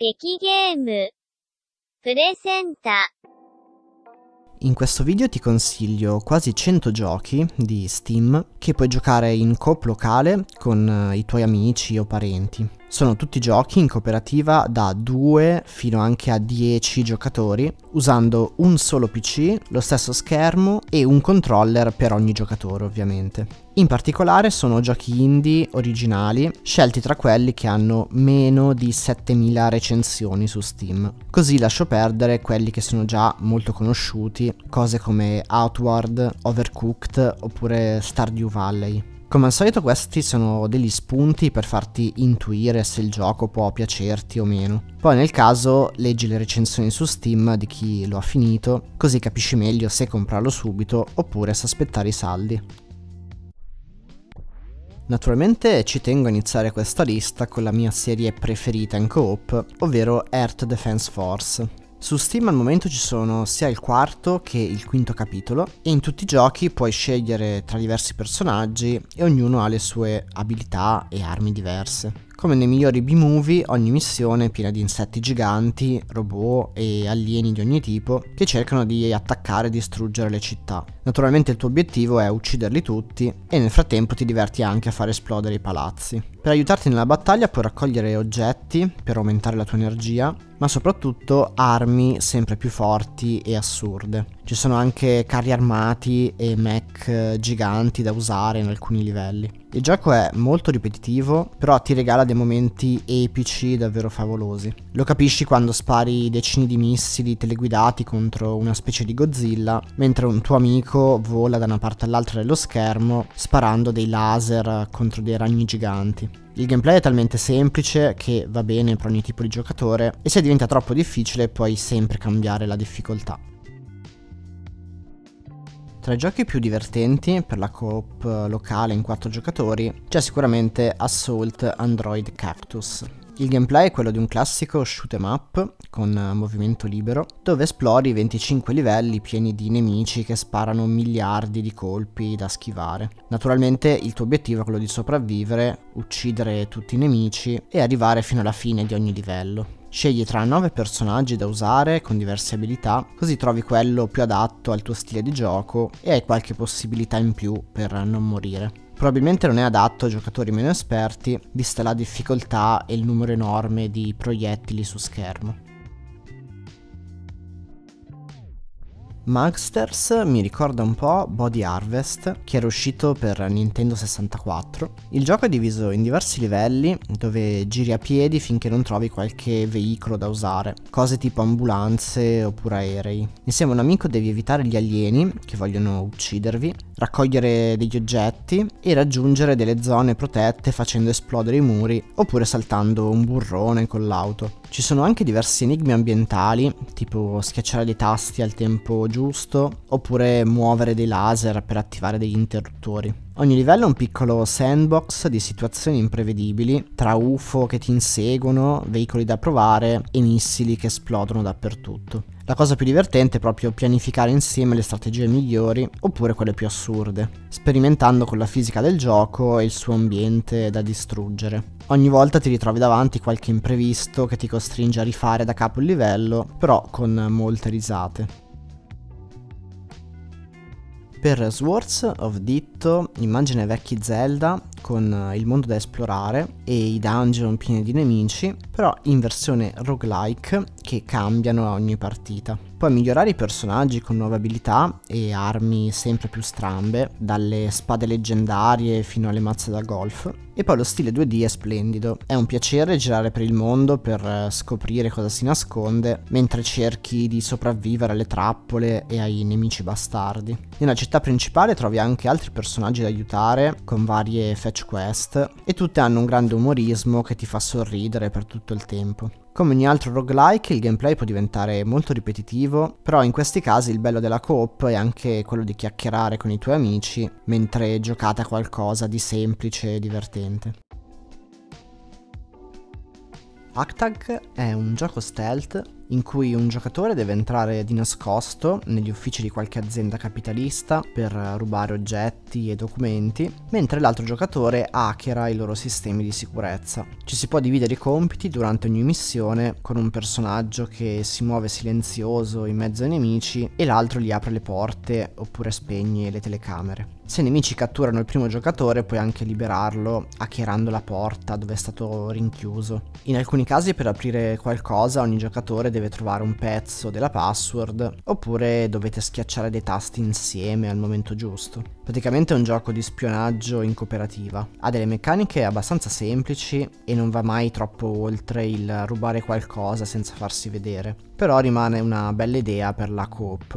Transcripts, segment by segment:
駅ゲームプレゼンタ。 In questo video ti consiglio quasi 100 giochi di Steam che puoi giocare in coop locale con i tuoi amici o parenti. Sono tutti giochi in cooperativa da 2 fino anche a 10 giocatori, usando un solo PC, lo stesso schermo e un controller per ogni giocatore ovviamente. In particolare sono giochi indie originali, scelti tra quelli che hanno meno di 7000 recensioni su Steam. Così lascio perdere quelli che sono già molto conosciuti, cose come Outward, Overcooked oppure Stardew Valley. Come al solito questi sono degli spunti per farti intuire se il gioco può piacerti o meno. Poi nel caso leggi le recensioni su Steam di chi lo ha finito, così capisci meglio se comprarlo subito oppure se aspettare i saldi. Naturalmente ci tengo a iniziare questa lista con la mia serie preferita in coop, ovvero Earth Defense Force. Su Steam al momento ci sono sia il quarto che il quinto capitolo e in tutti i giochi puoi scegliere tra diversi personaggi e ognuno ha le sue abilità e armi diverse. Come nei migliori B-movie, ogni missione è piena di insetti giganti, robot e alieni di ogni tipo che cercano di attaccare e distruggere le città. Naturalmente il tuo obiettivo è ucciderli tutti e nel frattempo ti diverti anche a far esplodere i palazzi. Per aiutarti nella battaglia puoi raccogliere oggetti per aumentare la tua energia, ma soprattutto armi sempre più forti e assurde. Ci sono anche carri armati e mech giganti da usare in alcuni livelli. Il gioco è molto ripetitivo, però ti regala dei momenti epici davvero favolosi. Lo capisci quando spari decine di missili teleguidati contro una specie di Godzilla, mentre un tuo amico vola da una parte all'altra dello schermo sparando dei laser contro dei ragni giganti. Il gameplay è talmente semplice che va bene per ogni tipo di giocatore e se diventa troppo difficile puoi sempre cambiare la difficoltà. Tra i giochi più divertenti per la coop locale in 4 giocatori c'è sicuramente Assault Android Cactus. Il gameplay è quello di un classico shoot 'em up con movimento libero, dove esplori 25 livelli pieni di nemici che sparano miliardi di colpi da schivare. Naturalmente il tuo obiettivo è quello di sopravvivere, uccidere tutti i nemici e arrivare fino alla fine di ogni livello. Scegli tra 9 personaggi da usare con diverse abilità, così trovi quello più adatto al tuo stile di gioco e hai qualche possibilità in più per non morire. Probabilmente non è adatto a giocatori meno esperti, vista la difficoltà e il numero enorme di proiettili su schermo. Mugsters mi ricorda un po' Body Harvest, che era uscito per Nintendo 64. Il gioco è diviso in diversi livelli, dove giri a piedi finché non trovi qualche veicolo da usare, cose tipo ambulanze oppure aerei. Insieme a un amico devi evitare gli alieni che vogliono uccidervi, raccogliere degli oggetti e raggiungere delle zone protette facendo esplodere i muri oppure saltando un burrone con l'auto. Ci sono anche diversi enigmi ambientali, tipo schiacciare dei tasti al tempo giusto oppure muovere dei laser per attivare degli interruttori. Ogni livello è un piccolo sandbox di situazioni imprevedibili, tra UFO che ti inseguono, veicoli da provare e missili che esplodono dappertutto. La cosa più divertente è proprio pianificare insieme le strategie migliori oppure quelle più assurde, sperimentando con la fisica del gioco e il suo ambiente da distruggere. Ogni volta ti ritrovi davanti qualche imprevisto che ti costringe a rifare da capo il livello, però con molte risate. Per Swords of Ditto immagina i vecchi Zelda con il mondo da esplorare e i dungeon pieni di nemici, però in versione roguelike che cambiano a ogni partita. Puoi migliorare i personaggi con nuove abilità e armi sempre più strambe, dalle spade leggendarie fino alle mazze da golf. E poi lo stile 2D è splendido, è un piacere girare per il mondo per scoprire cosa si nasconde, mentre cerchi di sopravvivere alle trappole e ai nemici bastardi. Nella città principale trovi anche altri personaggi da aiutare, con varie fetch quest, e tutte hanno un grande umorismo che ti fa sorridere per tutto il tempo. Come ogni altro roguelike, il gameplay può diventare molto ripetitivo, però in questi casi il bello della coop è anche quello di chiacchierare con i tuoi amici mentre giocate a qualcosa di semplice e divertente. Actag è un gioco stealth in cui un giocatore deve entrare di nascosto negli uffici di qualche azienda capitalista per rubare oggetti e documenti, mentre l'altro giocatore hackera i loro sistemi di sicurezza. Ci si può dividere i compiti durante ogni missione, con un personaggio che si muove silenzioso in mezzo ai nemici e l'altro gli apre le porte oppure spegne le telecamere. Se i nemici catturano il primo giocatore puoi anche liberarlo hackerando la porta dove è stato rinchiuso. In alcuni casi per aprire qualcosa ogni giocatore deve trovare un pezzo della password, oppure dovete schiacciare dei tasti insieme al momento giusto. Praticamente è un gioco di spionaggio in cooperativa. Ha delle meccaniche abbastanza semplici e non va mai troppo oltre il rubare qualcosa senza farsi vedere, però rimane una bella idea per la coop.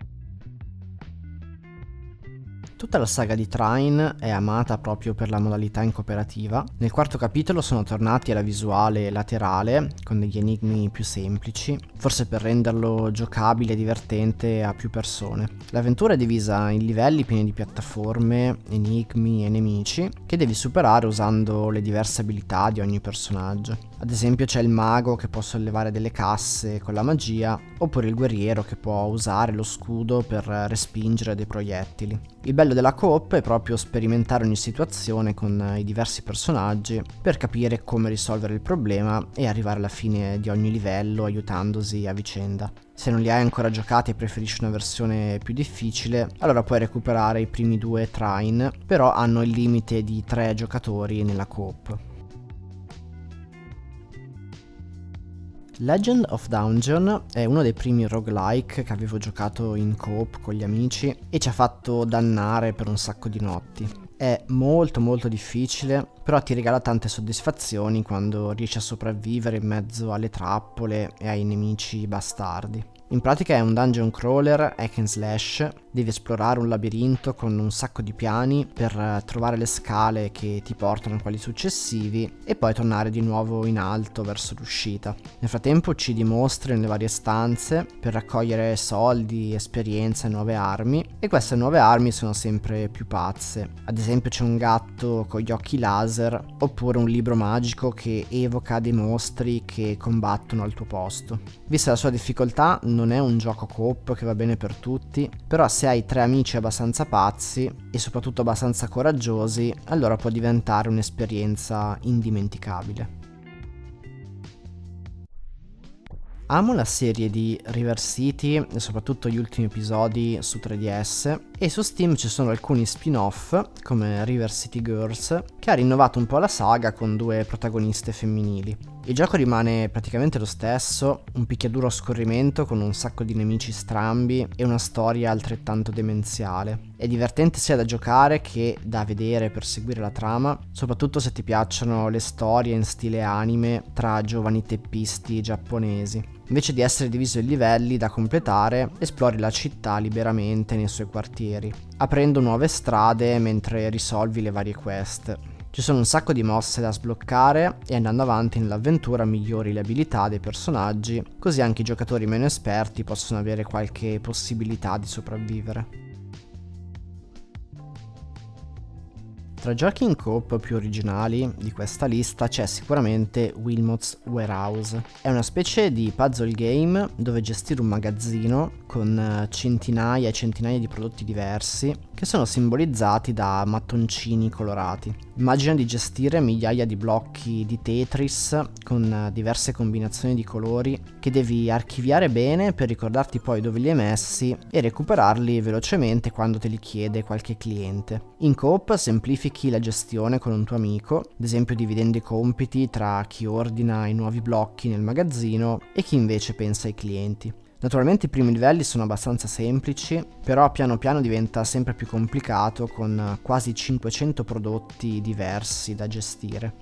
Tutta la saga di Trine è amata proprio per la modalità in cooperativa. Nel quarto capitolo sono tornati alla visuale laterale, con degli enigmi più semplici, forse per renderlo giocabile e divertente a più persone. L'avventura è divisa in livelli pieni di piattaforme, enigmi e nemici, che devi superare usando le diverse abilità di ogni personaggio. Ad esempio c'è il mago che può sollevare delle casse con la magia, oppure il guerriero che può usare lo scudo per respingere dei proiettili. Il bello della coop è proprio sperimentare ogni situazione con i diversi personaggi per capire come risolvere il problema e arrivare alla fine di ogni livello aiutandosi a vicenda. Se non li hai ancora giocati e preferisci una versione più difficile, allora puoi recuperare i primi 2 Trine, però hanno il limite di 3 giocatori nella coop. Legend of Dungeon è uno dei primi roguelike che avevo giocato in coop con gli amici e ci ha fatto dannare per un sacco di notti. È molto difficile, però ti regala tante soddisfazioni quando riesci a sopravvivere in mezzo alle trappole e ai nemici bastardi. In pratica è un dungeon crawler hack and slash, devi esplorare un labirinto con un sacco di piani per trovare le scale che ti portano a quelli successivi e poi tornare di nuovo in alto verso l'uscita. Nel frattempo uccidi mostri nelle varie stanze per raccogliere soldi, esperienza e nuove armi, e queste nuove armi sono sempre più pazze. Ad esempio c'è un gatto con gli occhi laser, oppure un libro magico che evoca dei mostri che combattono al tuo posto. Vista la sua difficoltà non è un gioco coop che va bene per tutti, però se hai 3 amici abbastanza pazzi e soprattutto abbastanza coraggiosi, allora può diventare un'esperienza indimenticabile. Amo la serie di River City e soprattutto gli ultimi episodi su 3DS, e su Steam ci sono alcuni spin-off come River City Girls che ha rinnovato un po' la saga con 2 protagoniste femminili. Il gioco rimane praticamente lo stesso, un picchiaduro a scorrimento con un sacco di nemici strambi e una storia altrettanto demenziale. È divertente sia da giocare che da vedere per seguire la trama, soprattutto se ti piacciono le storie in stile anime tra giovani teppisti giapponesi. Invece di essere diviso in livelli da completare, esplori la città liberamente nei suoi quartieri, aprendo nuove strade mentre risolvi le varie quest. Ci sono un sacco di mosse da sbloccare e andando avanti nell'avventura migliori le abilità dei personaggi, così anche i giocatori meno esperti possono avere qualche possibilità di sopravvivere. Tra i giochi in coop più originali di questa lista c'è sicuramente Wilmot's Warehouse. È una specie di puzzle game dove gestire un magazzino con centinaia e centinaia di prodotti diversi che sono simbolizzati da mattoncini colorati. Immagina di gestire migliaia di blocchi di Tetris con diverse combinazioni di colori che devi archiviare bene per ricordarti poi dove li hai messi e recuperarli velocemente quando te li chiede qualche cliente. In coop semplifichi la gestione con un tuo amico, ad esempio dividendo i compiti tra chi ordina i nuovi blocchi nel magazzino e chi invece pensa ai clienti. Naturalmente i primi livelli sono abbastanza semplici, però piano piano diventa sempre più complicato con quasi 500 prodotti diversi da gestire.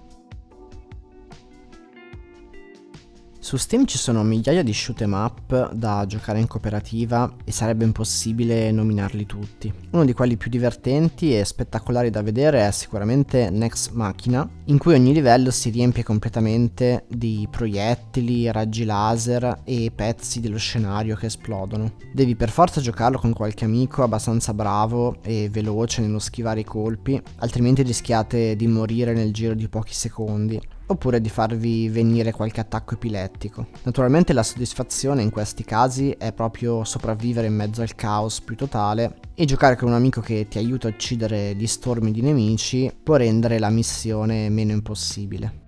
Su Steam ci sono migliaia di shoot 'em up da giocare in cooperativa e sarebbe impossibile nominarli tutti. Uno di quelli più divertenti e spettacolari da vedere è sicuramente Nex Machina, in cui ogni livello si riempie completamente di proiettili, raggi laser e pezzi dello scenario che esplodono. Devi per forza giocarlo con qualche amico abbastanza bravo e veloce nello schivare i colpi, altrimenti rischiate di morire nel giro di pochi secondi. oppure di farvi venire qualche attacco epilettico. Naturalmente la soddisfazione in questi casi è proprio sopravvivere in mezzo al caos più totale, e giocare con un amico che ti aiuta a uccidere gli stormi di nemici può rendere la missione meno impossibile.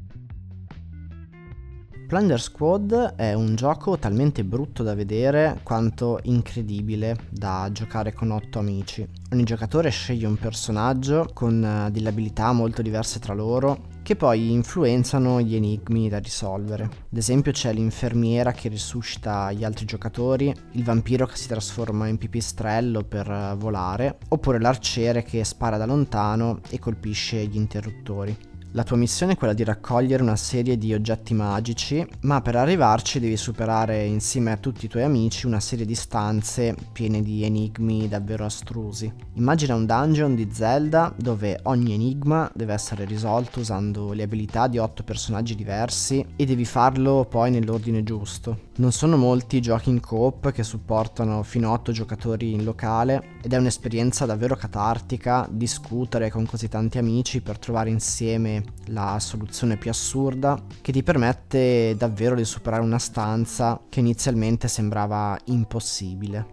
Plunder Squad è un gioco talmente brutto da vedere quanto incredibile da giocare con 8 amici. Ogni giocatore sceglie un personaggio con delle abilità molto diverse tra loro, che poi influenzano gli enigmi da risolvere. Ad esempio c'è l'infermiera che risuscita gli altri giocatori, il vampiro che si trasforma in pipistrello per volare, oppure l'arciere che spara da lontano e colpisce gli interruttori. La tua missione è quella di raccogliere una serie di oggetti magici, ma per arrivarci devi superare insieme a tutti i tuoi amici una serie di stanze piene di enigmi davvero astrusi. Immagina un dungeon di Zelda dove ogni enigma deve essere risolto usando le abilità di 8 personaggi diversi e devi farlo poi nell'ordine giusto. Non sono molti giochi in coop che supportano fino a 8 giocatori in locale ed è un'esperienza davvero catartica discutere con così tanti amici per trovare insieme la soluzione più assurda che ti permette davvero di superare una stanza che inizialmente sembrava impossibile.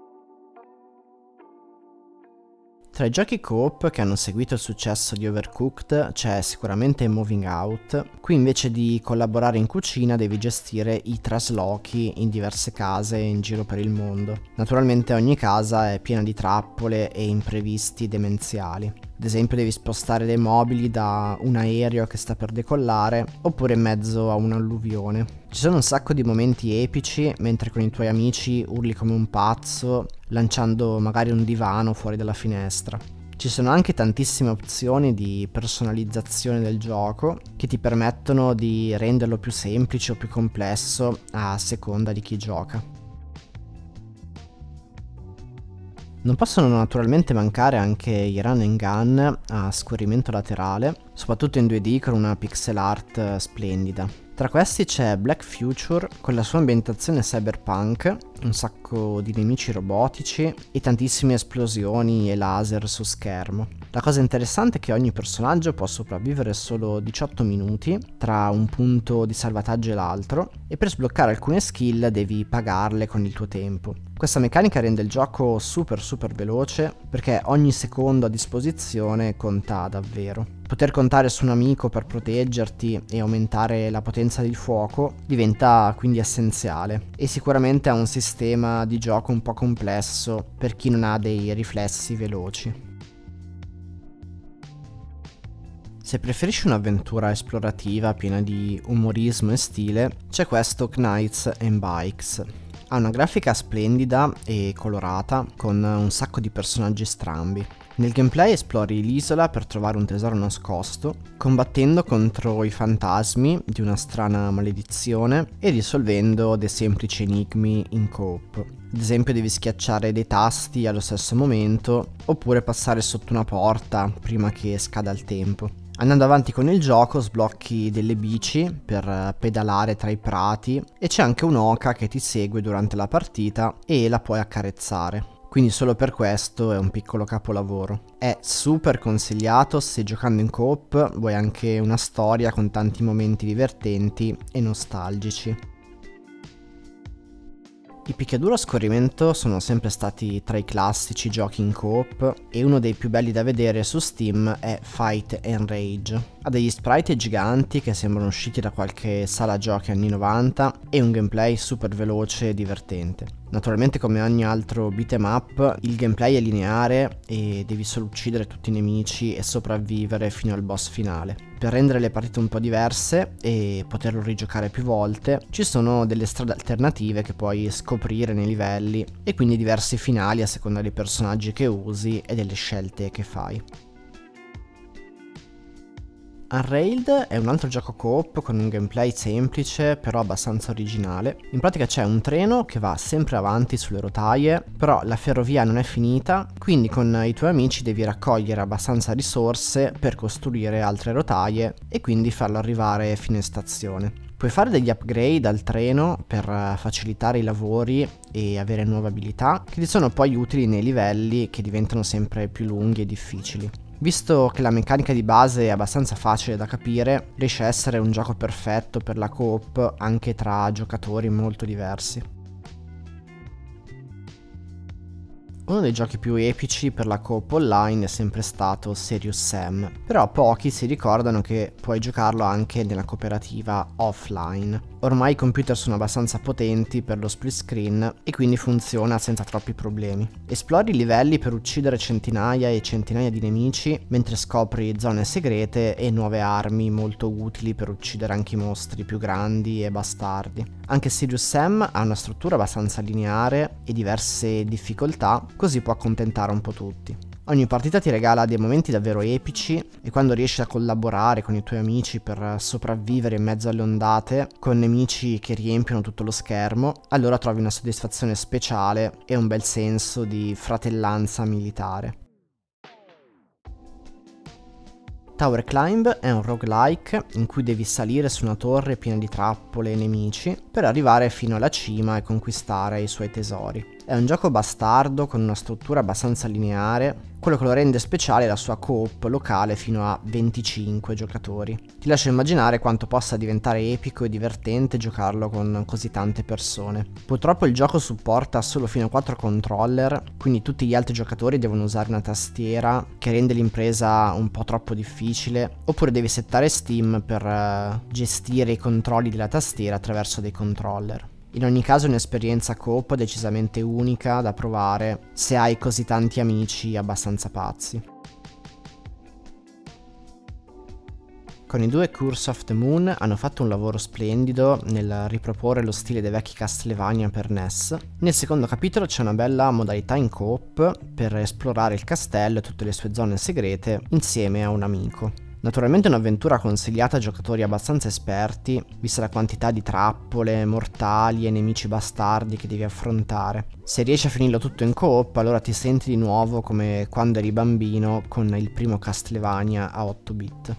Tra i giochi co-op che hanno seguito il successo di Overcooked c'è sicuramente Moving Out. Qui invece di collaborare in cucina devi gestire i traslochi in diverse case in giro per il mondo. Naturalmente ogni casa è piena di trappole e imprevisti demenziali. Ad esempio devi spostare dei mobili da un aereo che sta per decollare oppure in mezzo a un'alluvione. Ci sono un sacco di momenti epici mentre con i tuoi amici urli come un pazzo lanciando magari un divano fuori dalla finestra. Ci sono anche tantissime opzioni di personalizzazione del gioco che ti permettono di renderlo più semplice o più complesso a seconda di chi gioca. Non possono naturalmente mancare anche i run and gun a scorrimento laterale, soprattutto in 2D con una pixel art splendida. Tra questi c'è Black Future con la sua ambientazione cyberpunk, un sacco di nemici robotici e tantissime esplosioni e laser su schermo. La cosa interessante è che ogni personaggio può sopravvivere solo 18 minuti tra un punto di salvataggio e l'altro, e per sbloccare alcune skill devi pagarle con il tuo tempo. Questa meccanica rende il gioco super veloce perché ogni secondo a disposizione conta davvero. Poter contare su un amico per proteggerti e aumentare la potenza del fuoco diventa quindi essenziale, e sicuramente ha un sistema di gioco un po' complesso per chi non ha dei riflessi veloci. Se preferisci un'avventura esplorativa piena di umorismo e stile, c'è questo Knights and Bikes. Ha una grafica splendida e colorata, con un sacco di personaggi strambi. Nel gameplay esplori l'isola per trovare un tesoro nascosto, combattendo contro i fantasmi di una strana maledizione e risolvendo dei semplici enigmi in coop. Ad esempio devi schiacciare dei tasti allo stesso momento, oppure passare sotto una porta prima che scada il tempo. Andando avanti con il gioco sblocchi delle bici per pedalare tra i prati e c'è anche un'oca che ti segue durante la partita e la puoi accarezzare. Quindi solo per questo è un piccolo capolavoro. È super consigliato se giocando in coop vuoi anche una storia con tanti momenti divertenti e nostalgici. I picchiaduro a scorrimento sono sempre stati tra i classici giochi in coop e uno dei più belli da vedere su Steam è Fight and Rage. Ha degli sprite giganti che sembrano usciti da qualche sala giochi anni 90 e un gameplay super veloce e divertente. Naturalmente come ogni altro beat'em up il gameplay è lineare e devi solo uccidere tutti i nemici e sopravvivere fino al boss finale. Per rendere le partite un po' diverse e poterlo rigiocare più volte ci sono delle strade alternative che puoi scoprire nei livelli e quindi diversi finali a seconda dei personaggi che usi e delle scelte che fai. Unrailed è un altro gioco co-op con un gameplay semplice però abbastanza originale. In pratica c'è un treno che va sempre avanti sulle rotaie, però la ferrovia non è finita, quindi con i tuoi amici devi raccogliere abbastanza risorse per costruire altre rotaie e quindi farlo arrivare fino in stazione. Puoi fare degli upgrade al treno per facilitare i lavori e avere nuove abilità che ti sono poi utili nei livelli che diventano sempre più lunghi e difficili. Visto che la meccanica di base è abbastanza facile da capire, riesce a essere un gioco perfetto per la co-op anche tra giocatori molto diversi. Uno dei giochi più epici per la co-op online è sempre stato Serious Sam, però pochi si ricordano che puoi giocarlo anche nella cooperativa offline. Ormai i computer sono abbastanza potenti per lo split screen e quindi funziona senza troppi problemi. Esplori i livelli per uccidere centinaia e centinaia di nemici, mentre scopri zone segrete e nuove armi molto utili per uccidere anche i mostri più grandi e bastardi. Anche Serious Sam ha una struttura abbastanza lineare e diverse difficoltà, così può accontentare un po' tutti. Ogni partita ti regala dei momenti davvero epici e quando riesci a collaborare con i tuoi amici per sopravvivere in mezzo alle ondate, con nemici che riempiono tutto lo schermo, allora trovi una soddisfazione speciale e un bel senso di fratellanza militare. Tower Climb è un roguelike in cui devi salire su una torre piena di trappole e nemici per arrivare fino alla cima e conquistare i suoi tesori. È un gioco bastardo con una struttura abbastanza lineare, quello che lo rende speciale è la sua co-op locale fino a 25 giocatori. Ti lascio immaginare quanto possa diventare epico e divertente giocarlo con così tante persone. Purtroppo il gioco supporta solo fino a 4 controller, quindi tutti gli altri giocatori devono usare una tastiera che rende l'impresa un po' troppo difficile, oppure devi settare Steam per gestire i controlli della tastiera attraverso dei controller. In ogni caso è un'esperienza co-op decisamente unica da provare se hai così tanti amici abbastanza pazzi. Con i due Curse of the Moon hanno fatto un lavoro splendido nel riproporre lo stile dei vecchi Castlevania per NES. Nel secondo capitolo c'è una bella modalità in co-op per esplorare il castello e tutte le sue zone segrete insieme a un amico. Naturalmente è un'avventura consigliata a giocatori abbastanza esperti, vista la quantità di trappole, mortali e nemici bastardi che devi affrontare. Se riesci a finirlo tutto in co-op, allora ti senti di nuovo come quando eri bambino con il primo Castlevania a 8 bit.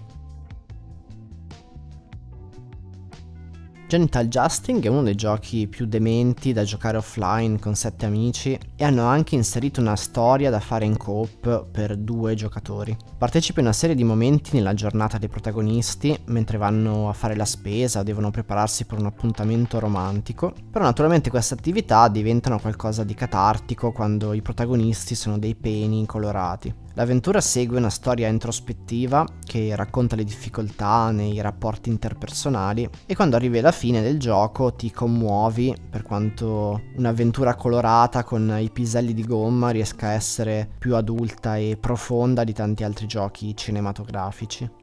Genital Justing è uno dei giochi più dementi da giocare offline con 7 amici e hanno anche inserito una storia da fare in co-op per 2 giocatori. Partecipi a una serie di momenti nella giornata dei protagonisti mentre vanno a fare la spesa o devono prepararsi per un appuntamento romantico, però naturalmente queste attività diventano qualcosa di catartico quando i protagonisti sono dei peni colorati. L'avventura segue una storia introspettiva che racconta le difficoltà nei rapporti interpersonali e quando arrivi alla fine del gioco ti commuovi per quanto un'avventura colorata con i piselli di gomma riesca a essere più adulta e profonda di tanti altri giochi cinematografici.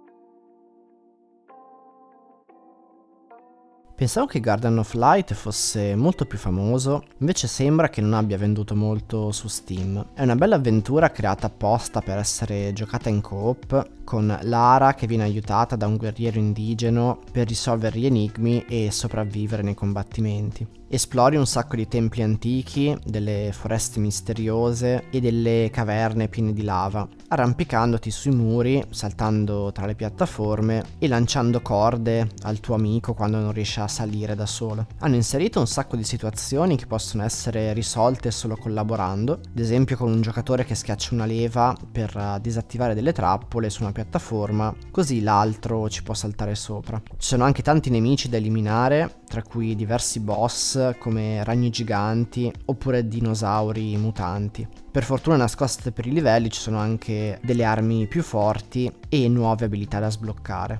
Pensavo che Garden of Light fosse molto più famoso, invece sembra che non abbia venduto molto su Steam. È una bella avventura creata apposta per essere giocata in co-op, con Lara che viene aiutata da un guerriero indigeno per risolvere gli enigmi e sopravvivere nei combattimenti. Esplori un sacco di templi antichi, delle foreste misteriose e delle caverne piene di lava, arrampicandoti sui muri, saltando tra le piattaforme e lanciando corde al tuo amico quando non riesce a salire da solo. Hanno inserito un sacco di situazioni che possono essere risolte solo collaborando, ad esempio con un giocatore che schiaccia una leva per disattivare delle trappole su una piattaforma, così l'altro ci può saltare sopra. Ci sono anche tanti nemici da eliminare, tra cui diversi boss come ragni giganti oppure dinosauri mutanti. Per fortuna nascoste per i livelli ci sono anche delle armi più forti e nuove abilità da sbloccare.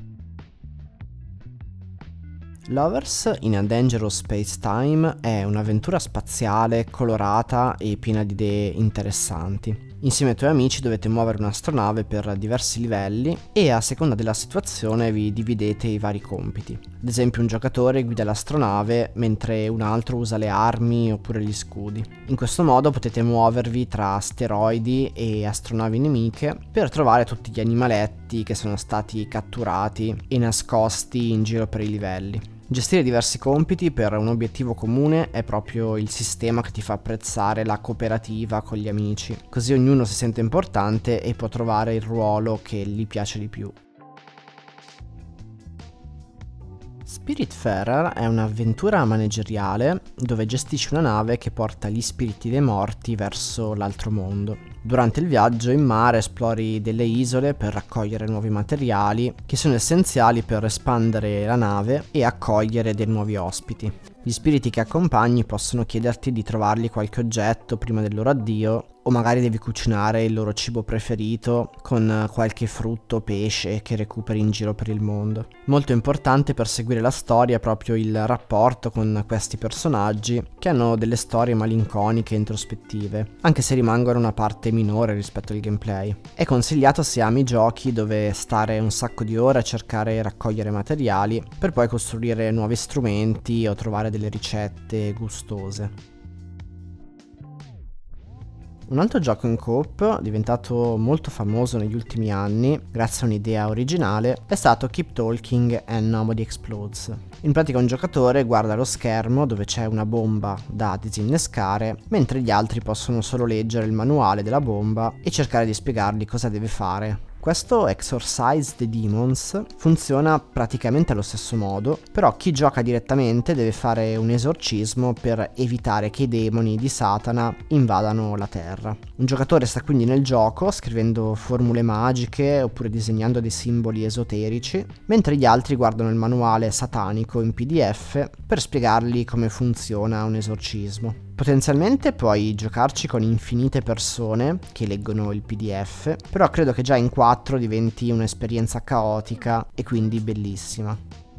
Lovers in a Dangerous Space Time è un'avventura spaziale, colorata e piena di idee interessanti. Insieme ai tuoi amici dovete muovere un'astronave per diversi livelli e a seconda della situazione vi dividete i vari compiti. Ad esempio un giocatore guida l'astronave mentre un altro usa le armi oppure gli scudi. In questo modo potete muovervi tra asteroidi e astronavi nemiche per trovare tutti gli animaletti che sono stati catturati e nascosti in giro per i livelli. Gestire diversi compiti per un obiettivo comune è proprio il sistema che ti fa apprezzare la cooperativa con gli amici, così ognuno si sente importante e può trovare il ruolo che gli piace di più. Spiritfarer è un'avventura manageriale dove gestisci una nave che porta gli spiriti dei morti verso l'altro mondo. Durante il viaggio in mare esplori delle isole per raccogliere nuovi materiali che sono essenziali per espandere la nave e accogliere dei nuovi ospiti. Gli spiriti che accompagni possono chiederti di trovargli qualche oggetto prima del loro addio, o magari devi cucinare il loro cibo preferito con qualche frutto o pesce che recuperi in giro per il mondo. Molto importante per seguire la storia è proprio il rapporto con questi personaggi, che hanno delle storie malinconiche e introspettive, anche se rimangono una parte minore rispetto al gameplay. È consigliato se ami giochi dove stare un sacco di ore a cercare e raccogliere materiali per poi costruire nuovi strumenti o trovare delle ricette gustose. Un altro gioco in coop, diventato molto famoso negli ultimi anni grazie a un'idea originale, è stato Keep Talking and Nobody Explodes. In pratica un giocatore guarda lo schermo dove c'è una bomba da disinnescare, mentre gli altri possono solo leggere il manuale della bomba e cercare di spiegargli cosa deve fare. Questo Exorcise the Demons funziona praticamente allo stesso modo, però chi gioca direttamente deve fare un esorcismo per evitare che i demoni di Satana invadano la terra. Un giocatore sta quindi nel gioco scrivendo formule magiche oppure disegnando dei simboli esoterici, mentre gli altri guardano il manuale satanico in PDF per spiegargli come funziona un esorcismo. Potenzialmente puoi giocarci con infinite persone che leggono il PDF, però credo che già in 4 diventi un'esperienza caotica e quindi bellissima.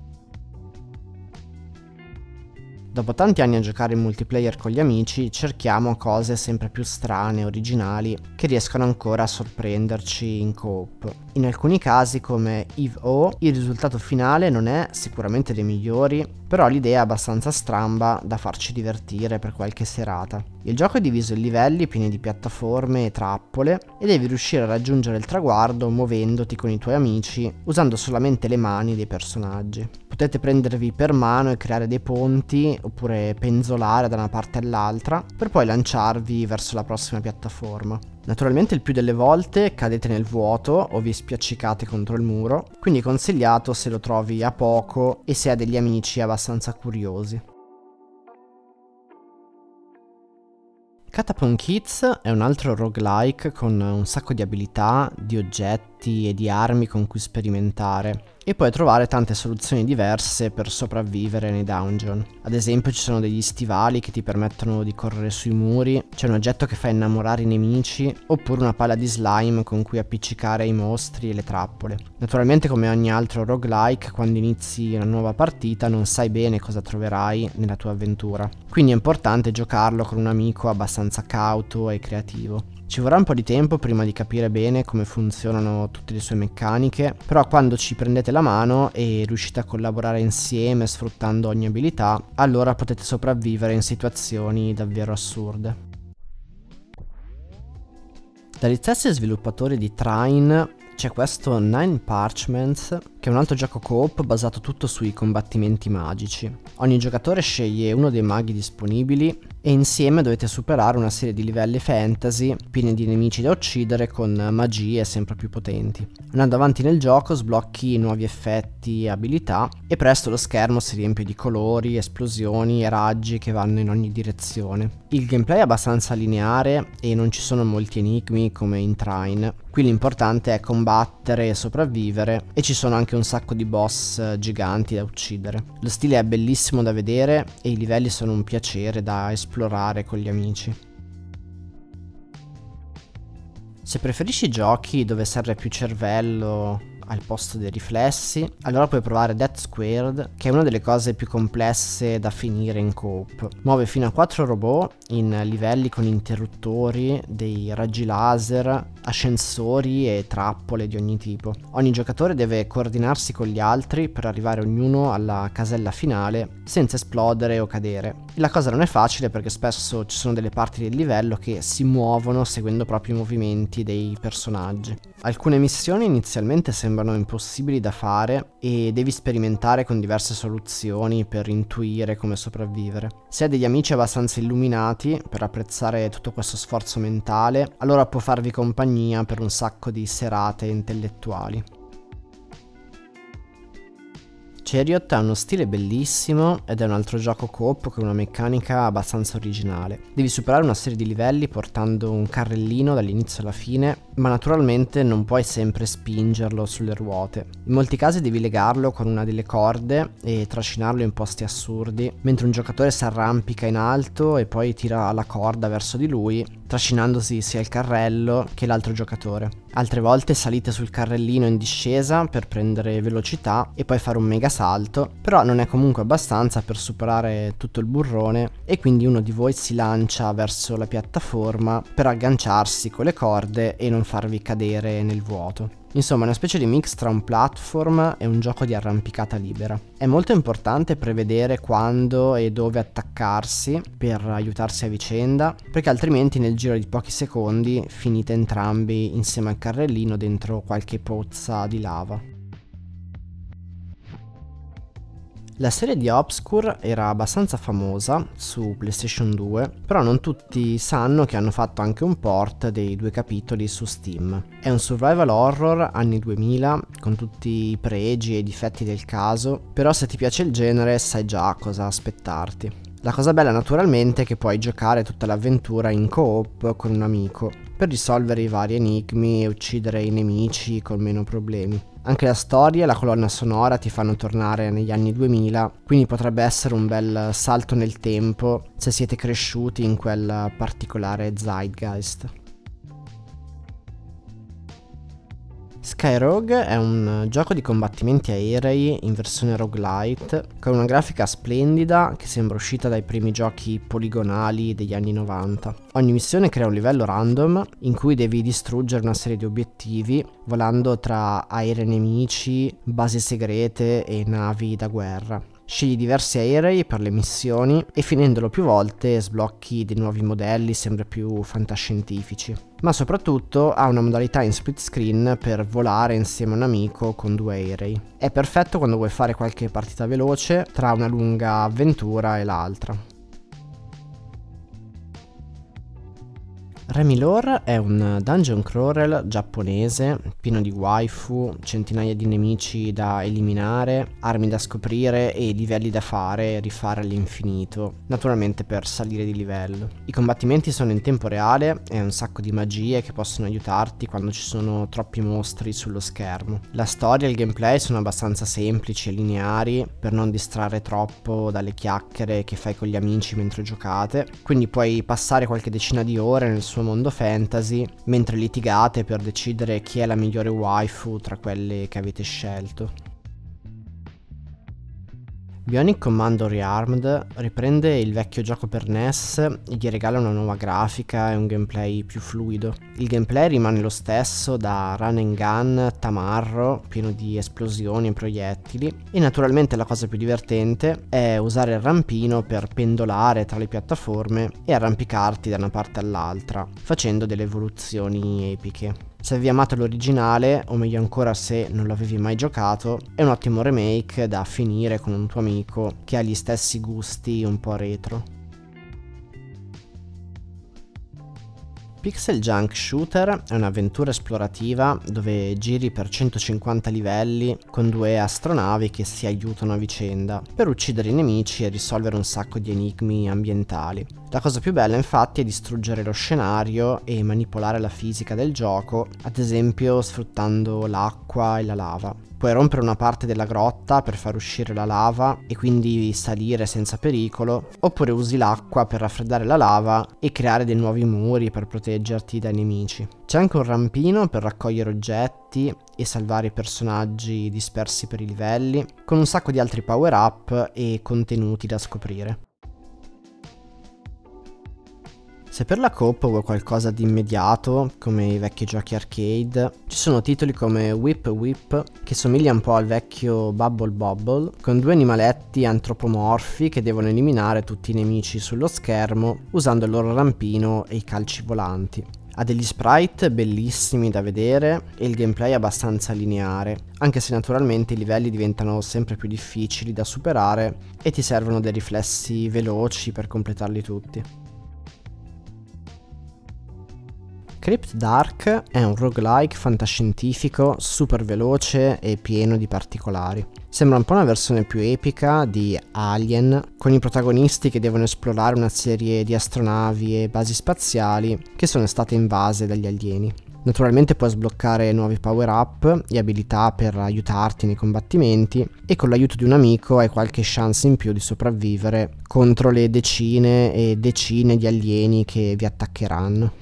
Dopo tanti anni a giocare in multiplayer con gli amici, cerchiamo cose sempre più strane e originali che riescono ancora a sorprenderci in coop. In alcuni casi, come EVE-0, il risultato finale non è sicuramente dei migliori, però l'idea è abbastanza stramba da farci divertire per qualche serata. Il gioco è diviso in livelli pieni di piattaforme e trappole e devi riuscire a raggiungere il traguardo muovendoti con i tuoi amici usando solamente le mani dei personaggi. Potete prendervi per mano e creare dei ponti oppure penzolare da una parte all'altra per poi lanciarvi verso la prossima piattaforma. Naturalmente il più delle volte cadete nel vuoto o vi spiaccicate contro il muro, quindi è consigliato se lo trovi a poco e se ha degli amici abbastanza curiosi. Catapult Kids è un altro roguelike con un sacco di abilità, di oggetti e di armi con cui sperimentare e puoi trovare tante soluzioni diverse per sopravvivere nei dungeon. Ad esempio ci sono degli stivali che ti permettono di correre sui muri, c'è un oggetto che fa innamorare i nemici oppure una palla di slime con cui appiccicare i mostri e le trappole. Naturalmente come ogni altro roguelike, quando inizi una nuova partita non sai bene cosa troverai nella tua avventura, quindi è importante giocarlo con un amico abbastanza cauto e creativo. Ci vorrà un po' di tempo prima di capire bene come funzionano tutte le sue meccaniche, però quando ci prendete la mano e riuscite a collaborare insieme sfruttando ogni abilità, allora potete sopravvivere in situazioni davvero assurde. Dagli stessi sviluppatori di Trine c'è questo Nine Parchments, che è un altro gioco coop basato tutto sui combattimenti magici. Ogni giocatore sceglie uno dei maghi disponibili e insieme dovete superare una serie di livelli fantasy pieni di nemici da uccidere con magie sempre più potenti. Andando avanti nel gioco sblocchi nuovi effetti e abilità e presto lo schermo si riempie di colori, esplosioni e raggi che vanno in ogni direzione. Il gameplay è abbastanza lineare e non ci sono molti enigmi come in Trine. Qui l'importante è combattere e sopravvivere e ci sono anche un sacco di boss giganti da uccidere. Lo stile è bellissimo da vedere e i livelli sono un piacere da esplorare con gli amici. Se preferisci giochi dove serve più cervello al posto dei riflessi, allora puoi provare Death Squared, che è una delle cose più complesse da finire in coop. Muove fino a 4 robot in livelli con interruttori, dei raggi laser, ascensori e trappole di ogni tipo. Ogni giocatore deve coordinarsi con gli altri per arrivare ognuno alla casella finale senza esplodere o cadere. E la cosa non è facile perché spesso ci sono delle parti del livello che si muovono seguendo proprio i movimenti dei personaggi. Alcune missioni inizialmente sembrano impossibili da fare e devi sperimentare con diverse soluzioni per intuire come sopravvivere. Se hai degli amici abbastanza illuminati per apprezzare tutto questo sforzo mentale, allora può farvi compagnia per un sacco di serate intellettuali. Chariot ha uno stile bellissimo ed è un altro gioco coop con una meccanica abbastanza originale. Devi superare una serie di livelli portando un carrellino dall'inizio alla fine, ma naturalmente non puoi sempre spingerlo sulle ruote. In molti casi devi legarlo con una delle corde e trascinarlo in posti assurdi, mentre un giocatore si arrampica in alto e poi tira la corda verso di lui, trascinandosi sia il carrello che l'altro giocatore. Altre volte salite sul carrellino in discesa per prendere velocità e poi fare un mega salto, però non è comunque abbastanza per superare tutto il burrone e quindi uno di voi si lancia verso la piattaforma per agganciarsi con le corde e non farvi cadere nel vuoto. Insomma, è una specie di mix tra un platform e un gioco di arrampicata libera. È molto importante prevedere quando e dove attaccarsi per aiutarsi a vicenda, perché altrimenti nel giro di pochi secondi finite entrambi insieme al carrellino dentro qualche pozza di lava. La serie di Obscure era abbastanza famosa su PlayStation 2, però non tutti sanno che hanno fatto anche un port dei 2 capitoli su Steam. È un survival horror anni 2000, con tutti i pregi e i difetti del caso, però se ti piace il genere sai già cosa aspettarti. La cosa bella naturalmente è che puoi giocare tutta l'avventura in co-op con un amico, per risolvere i vari enigmi e uccidere i nemici con meno problemi. Anche la storia e la colonna sonora ti fanno tornare negli anni 2000, quindi potrebbe essere un bel salto nel tempo se siete cresciuti in quel particolare zeitgeist. Skyrogue è un gioco di combattimenti aerei in versione roguelite con una grafica splendida che sembra uscita dai primi giochi poligonali degli anni 90. Ogni missione crea un livello random in cui devi distruggere una serie di obiettivi volando tra aerei nemici, basi segrete e navi da guerra. Scegli diversi aerei per le missioni e finendolo più volte sblocchi dei nuovi modelli sempre più fantascientifici. Ma soprattutto ha una modalità in split screen per volare insieme a un amico con 2 aerei. È perfetto quando vuoi fare qualche partita veloce tra una lunga avventura e l'altra. Remy Lore è un dungeon crawler giapponese pieno di waifu, centinaia di nemici da eliminare, armi da scoprire e livelli da fare e rifare all'infinito, naturalmente per salire di livello. I combattimenti sono in tempo reale e un sacco di magie che possono aiutarti quando ci sono troppi mostri sullo schermo. La storia e il gameplay sono abbastanza semplici e lineari per non distrarre troppo dalle chiacchiere che fai con gli amici mentre giocate, quindi puoi passare qualche decina di ore nel suo mondo fantasy mentre litigate per decidere chi è la migliore waifu tra quelle che avete scelto. Bionic Commando Rearmed riprende il vecchio gioco per NES e gli regala una nuova grafica e un gameplay più fluido. Il gameplay rimane lo stesso da run and gun tamarro, pieno di esplosioni e proiettili, e naturalmente la cosa più divertente è usare il rampino per pendolare tra le piattaforme e arrampicarti da una parte all'altra, facendo delle evoluzioni epiche. Se avevi amato l'originale, o meglio ancora se non l'avevi mai giocato, è un ottimo remake da finire con un tuo amico che ha gli stessi gusti un po' retro. Pixel Junk Shooter è un'avventura esplorativa dove giri per 150 livelli con 2 astronavi che si aiutano a vicenda per uccidere i nemici e risolvere un sacco di enigmi ambientali. La cosa più bella infatti è distruggere lo scenario e manipolare la fisica del gioco, ad esempio sfruttando l'acqua e la lava. Puoi rompere una parte della grotta per far uscire la lava e quindi salire senza pericolo, oppure usi l'acqua per raffreddare la lava e creare dei nuovi muri per proteggerti dai nemici. C'è anche un rampino per raccogliere oggetti e salvare i personaggi dispersi per i livelli, con un sacco di altri power up e contenuti da scoprire. Se per la coop vuoi qualcosa di immediato, come i vecchi giochi arcade, ci sono titoli come Whip Whip, che somiglia un po' al vecchio Bubble Bobble, con 2 animaletti antropomorfi che devono eliminare tutti i nemici sullo schermo usando il loro rampino e i calci volanti. Ha degli sprite bellissimi da vedere e il gameplay è abbastanza lineare, anche se naturalmente i livelli diventano sempre più difficili da superare e ti servono dei riflessi veloci per completarli tutti. Crypt Dark è un roguelike fantascientifico super veloce e pieno di particolari. Sembra un po' una versione più epica di Alien, con i protagonisti che devono esplorare una serie di astronavi e basi spaziali che sono state invase dagli alieni. Naturalmente puoi sbloccare nuovi power up e abilità per aiutarti nei combattimenti e con l'aiuto di un amico hai qualche chance in più di sopravvivere contro le decine e decine di alieni che vi attaccheranno.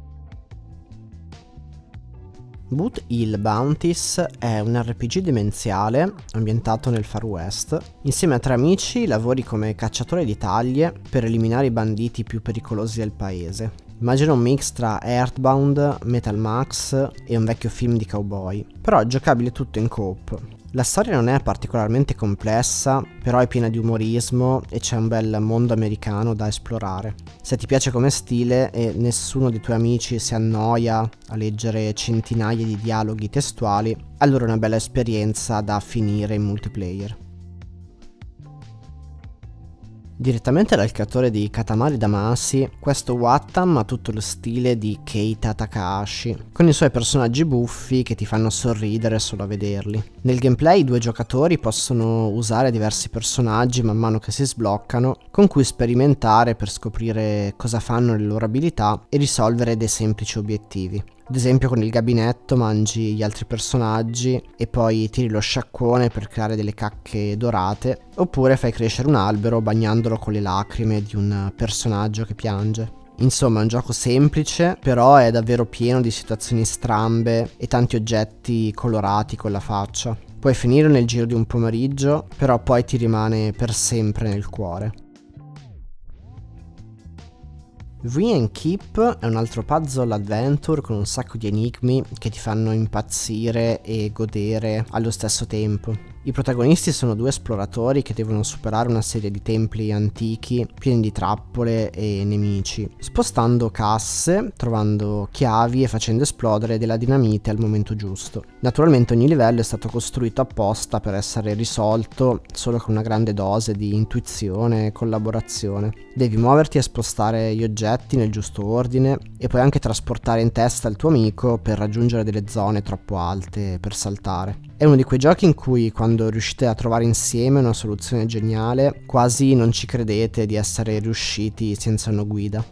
Boot Hill Bounties è un RPG demenziale ambientato nel Far West. Insieme a 3 amici lavori come cacciatore di taglie per eliminare i banditi più pericolosi del paese. Immagina un mix tra Earthbound, Metal Max e un vecchio film di cowboy, però è giocabile tutto in coop. La storia non è particolarmente complessa, però è piena di umorismo e c'è un bel mondo americano da esplorare. Se ti piace come stile e nessuno dei tuoi amici si annoia a leggere centinaia di dialoghi testuali, allora è una bella esperienza da finire in multiplayer. Direttamente dal creatore di Katamari Damacy, questo Wattam ha tutto lo stile di Keita Takahashi, con i suoi personaggi buffi che ti fanno sorridere solo a vederli. Nel gameplay i 2 giocatori possono usare diversi personaggi man mano che si sbloccano, con cui sperimentare per scoprire cosa fanno le loro abilità e risolvere dei semplici obiettivi. Ad esempio con il gabinetto mangi gli altri personaggi e poi tiri lo sciacquone per creare delle cacche dorate, oppure fai crescere un albero bagnandolo con le lacrime di un personaggio che piange. Insomma è un gioco semplice, però è davvero pieno di situazioni strambe e tanti oggetti colorati con la faccia. Puoi finire nel giro di un pomeriggio, però poi ti rimane per sempre nel cuore. V & Keep è un altro puzzle adventure con un sacco di enigmi che ti fanno impazzire e godere allo stesso tempo. I protagonisti sono 2 esploratori che devono superare una serie di templi antichi pieni di trappole e nemici, spostando casse, trovando chiavi e facendo esplodere della dinamite al momento giusto. Naturalmente ogni livello è stato costruito apposta per essere risolto solo con una grande dose di intuizione e collaborazione. Devi muoverti e spostare gli oggetti nel giusto ordine e puoi anche trasportare in testa il tuo amico per raggiungere delle zone troppo alte per saltare. È uno di quei giochi in cui quando riuscite a trovare insieme una soluzione geniale, quasi non ci credete di essere riusciti senza una guida.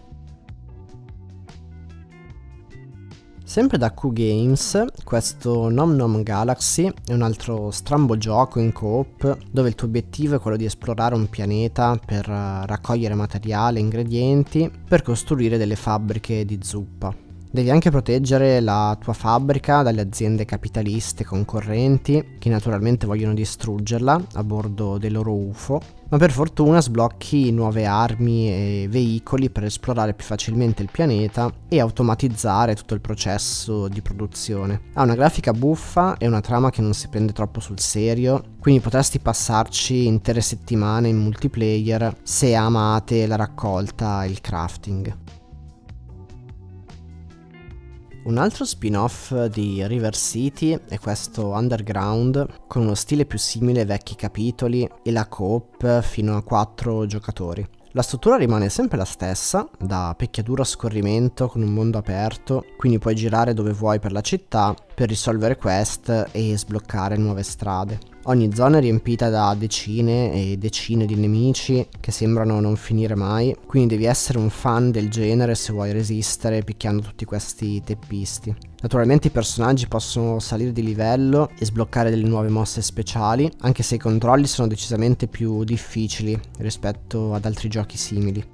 Sempre da Q Games, questo Nom Nom Galaxy è un altro strambo gioco in coop dove il tuo obiettivo è quello di esplorare un pianeta per raccogliere materiale e ingredienti per costruire delle fabbriche di zuppa. Devi anche proteggere la tua fabbrica dalle aziende capitaliste concorrenti che naturalmente vogliono distruggerla a bordo dei loro UFO, ma per fortuna sblocchi nuove armi e veicoli per esplorare più facilmente il pianeta e automatizzare tutto il processo di produzione. Ha una grafica buffa e una trama che non si prende troppo sul serio, quindi potresti passarci intere settimane in multiplayer se amate la raccolta e il crafting. Un altro spin-off di River City è questo Underground, con uno stile più simile ai vecchi capitoli e la coop fino a 4 giocatori. La struttura rimane sempre la stessa, da picchiaduro a scorrimento con un mondo aperto, quindi puoi girare dove vuoi per la città per risolvere quest e sbloccare nuove strade. Ogni zona è riempita da decine e decine di nemici che sembrano non finire mai, quindi devi essere un fan del genere se vuoi resistere picchiando tutti questi teppisti. Naturalmente i personaggi possono salire di livello e sbloccare delle nuove mosse speciali, anche se i controlli sono decisamente più difficili rispetto ad altri giochi simili.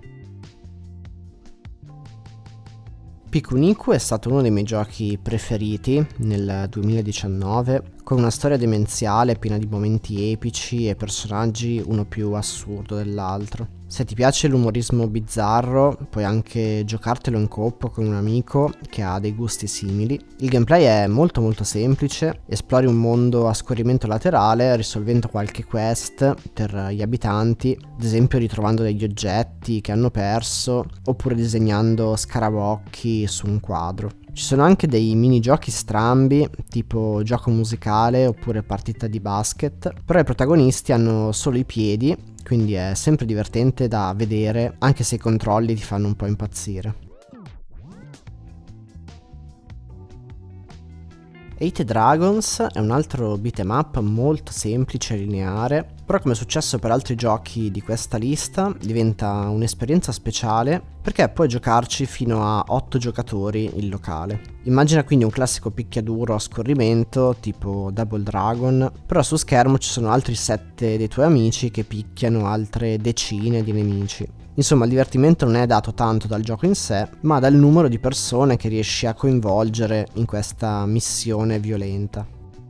Pikuniku è stato uno dei miei giochi preferiti nel 2019, con una storia demenziale piena di momenti epici e personaggi uno più assurdo dell'altro. Se ti piace l'umorismo bizzarro, puoi anche giocartelo in coop con un amico che ha dei gusti simili. Il gameplay è molto semplice, esplori un mondo a scorrimento laterale risolvendo qualche quest per gli abitanti, ad esempio ritrovando degli oggetti che hanno perso oppure disegnando scarabocchi su un quadro. Ci sono anche dei minigiochi strambi, tipo gioco musicale oppure partita di basket, però i protagonisti hanno solo i piedi, quindi è sempre divertente da vedere, anche se i controlli ti fanno un po' impazzire. Eight Dragons è un altro beat'em up molto semplice e lineare, però come è successo per altri giochi di questa lista diventa un'esperienza speciale perché puoi giocarci fino a 8 giocatori in locale. Immagina quindi un classico picchiaduro a scorrimento tipo Double Dragon, però su schermo ci sono altri 7 dei tuoi amici che picchiano altre decine di nemici. Insomma, il divertimento non è dato tanto dal gioco in sé, ma dal numero di persone che riesci a coinvolgere in questa missione violenta.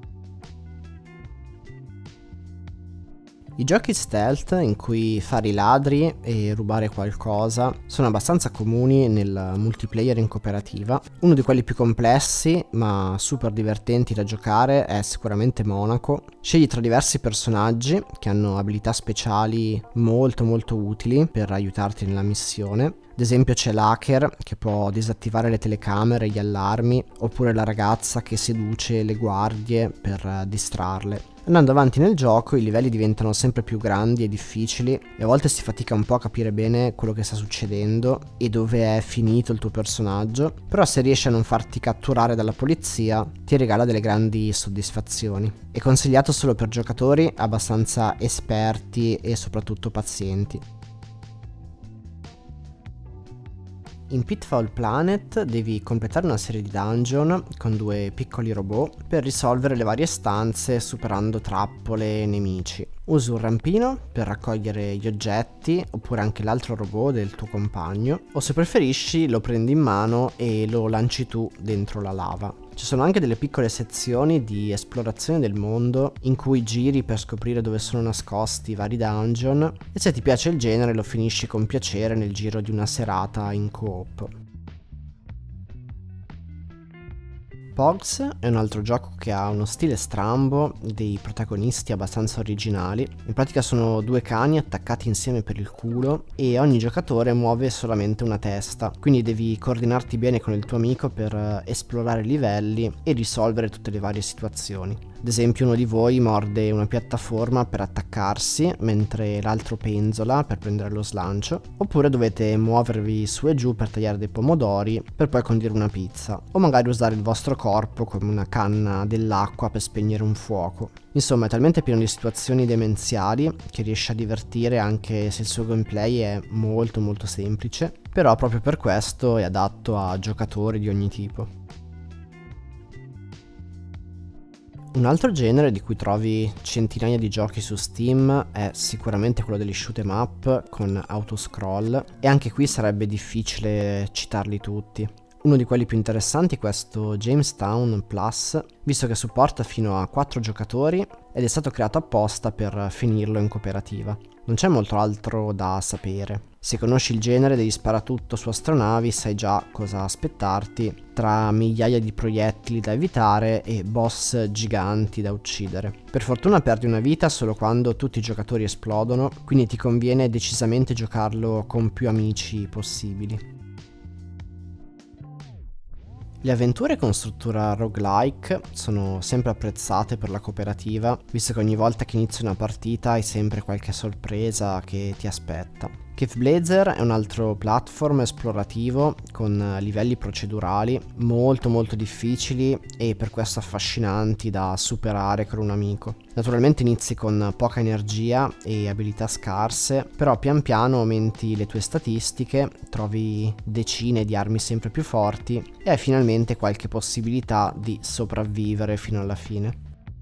I giochi stealth in cui fare i ladri e rubare qualcosa sono abbastanza comuni nel multiplayer in cooperativa. Uno di quelli più complessi ma super divertenti da giocare è sicuramente Monaco. Scegli tra diversi personaggi che hanno abilità speciali molto utili per aiutarti nella missione. Ad esempio c'è l'hacker che può disattivare le telecamere e gli allarmi, oppure la ragazza che seduce le guardie per distrarle. Andando avanti nel gioco i livelli diventano sempre più grandi e difficili e a volte si fatica un po' a capire bene quello che sta succedendo e dove è finito il tuo personaggio, però se riesci a non farti catturare dalla polizia ti regala delle grandi soddisfazioni. È consigliato solo per giocatori abbastanza esperti e soprattutto pazienti. In Pitfall Planet devi completare una serie di dungeon con 2 piccoli robot per risolvere le varie stanze superando trappole e nemici. Usi un rampino per raccogliere gli oggetti oppure anche l'altro robot del tuo compagno, o se preferisci lo prendi in mano e lo lanci tu dentro la lava. Ci sono anche delle piccole sezioni di esplorazione del mondo in cui giri per scoprire dove sono nascosti i vari dungeon e se ti piace il genere lo finisci con piacere nel giro di una serata in co-op. Pogs è un altro gioco che ha uno stile strambo, dei protagonisti abbastanza originali. In pratica sono 2 cani attaccati insieme per il culo e ogni giocatore muove solamente una testa, quindi devi coordinarti bene con il tuo amico per esplorare i livelli e risolvere tutte le varie situazioni. Ad esempio uno di voi morde una piattaforma per attaccarsi mentre l'altro penzola per prendere lo slancio, oppure dovete muovervi su e giù per tagliare dei pomodori per poi condire una pizza, o magari usare il vostro corpo come una canna dell'acqua per spegnere un fuoco. Insomma è talmente pieno di situazioni demenziali che riesce a divertire anche se il suo gameplay è molto semplice, però proprio per questo è adatto a giocatori di ogni tipo. Un altro genere di cui trovi centinaia di giochi su Steam è sicuramente quello degli shoot 'em up con autoscroll, e anche qui sarebbe difficile citarli tutti. Uno di quelli più interessanti è questo Jamestown Plus, visto che supporta fino a 4 giocatori ed è stato creato apposta per finirlo in cooperativa. Non c'è molto altro da sapere. Se conosci il genere degli sparatutto su astronavi sai già cosa aspettarti, tra migliaia di proiettili da evitare e boss giganti da uccidere. Per fortuna perdi una vita solo quando tutti i giocatori esplodono, quindi ti conviene decisamente giocarlo con più amici possibili. Le avventure con struttura roguelike sono sempre apprezzate per la cooperativa, visto che ogni volta che inizi una partita hai sempre qualche sorpresa che ti aspetta. Cave Blazer è un altro platform esplorativo con livelli procedurali molto difficili e per questo affascinanti da superare con un amico. Naturalmente inizi con poca energia e abilità scarse, però pian piano aumenti le tue statistiche, trovi decine di armi sempre più forti e hai finalmente qualche possibilità di sopravvivere fino alla fine.